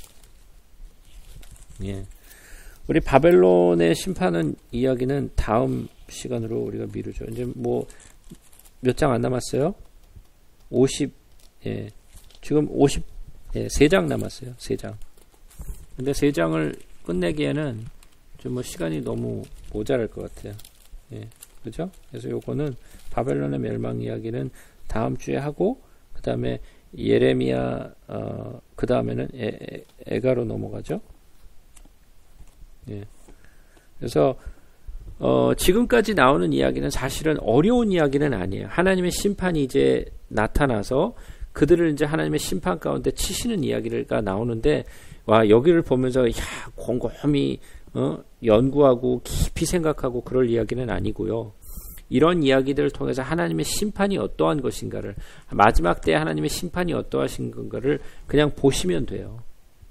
예. 우리 바벨론의 심판은 이야기는 다음 시간으로 우리가 미루죠. 이제 뭐 몇 장 안 남았어요? 오십, 예. 지금 오십, 예, 세 장 남았어요. 세 장. 근데 세 장을 끝내기에는 좀 뭐 시간이 너무 모자랄 것 같아요. 예. 그죠? 그래서 요거는 바벨론의 멸망 이야기는 다음 주에 하고, 그 다음에 예레미야, 어, 그 다음에는 에가로 넘어가죠. 예. 그래서, 어, 지금까지 나오는 이야기는 사실은 어려운 이야기는 아니에요. 하나님의 심판이 이제 나타나서 그들을 이제 하나님의 심판 가운데 치시는 이야기가 나오는데, 와, 여기를 보면서 야, 곰곰이 어, 연구하고 깊이 생각하고 그럴 이야기는 아니고요. 이런 이야기들을 통해서 하나님의 심판이 어떠한 것인가를, 마지막 때 하나님의 심판이 어떠하신 건가를 그냥 보시면 돼요.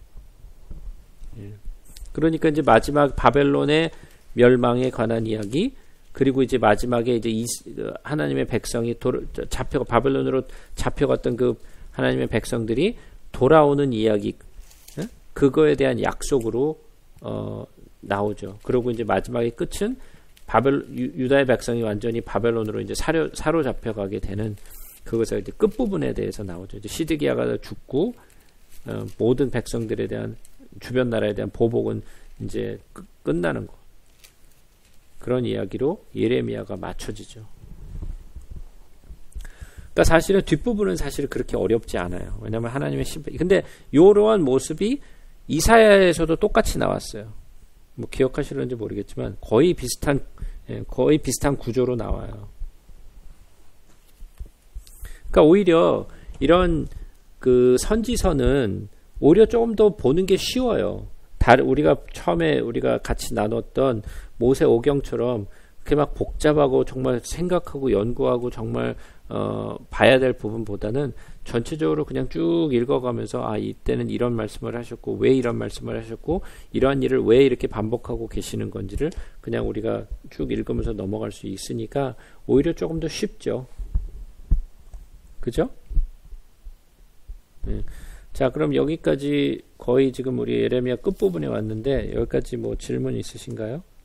예. 그러니까 이제 마지막 바벨론의 멸망에 관한 이야기, 그리고 이제 마지막에 이제 이, 하나님의 백성이 도, 잡혀 바벨론으로 잡혀갔던 그 하나님의 백성들이 돌아오는 이야기, 예? 그거에 대한 약속으로 어, 나오죠. 그리고 이제 마지막의 끝은 바벨 유다의 백성이 완전히 바벨론으로 이제 사료, 사로잡혀가게 되는 그것의 이제 끝 부분에 대해서 나오죠. 이제 시드기야가 죽고 어, 모든 백성들에 대한 주변 나라에 대한 보복은 이제 끝, 끝나는 거. 그런 이야기로 예레미야가 맞춰지죠. 그러니까 사실은 뒷부분은 사실 그렇게 어렵지 않아요. 왜냐하면 하나님의 심판. 근데 이러한 모습이 이사야에서도 똑같이 나왔어요. 뭐 기억하실런지 모르겠지만 거의 비슷한 거의 비슷한 구조로 나와요. 그러니까 오히려 이런 그 선지서는 오히려 조금 더 보는 게 쉬워요. 다른 우리가 처음에 우리가 같이 나눴던 모세 오경처럼 그렇게 막 복잡하고 정말 생각하고 연구하고 정말 어, 봐야 될 부분보다는 전체적으로 그냥 쭉 읽어가면서 아 이때는 이런 말씀을 하셨고 왜 이런 말씀을 하셨고 이러한 일을 왜 이렇게 반복하고 계시는 건지를 그냥 우리가 쭉 읽으면서 넘어갈 수 있으니까 오히려 조금 더 쉽죠. 그죠? 네. 자, 그럼 여기까지 거의 지금 우리 예레미야 끝부분에 왔는데 여기까지 뭐 질문 있으신가요?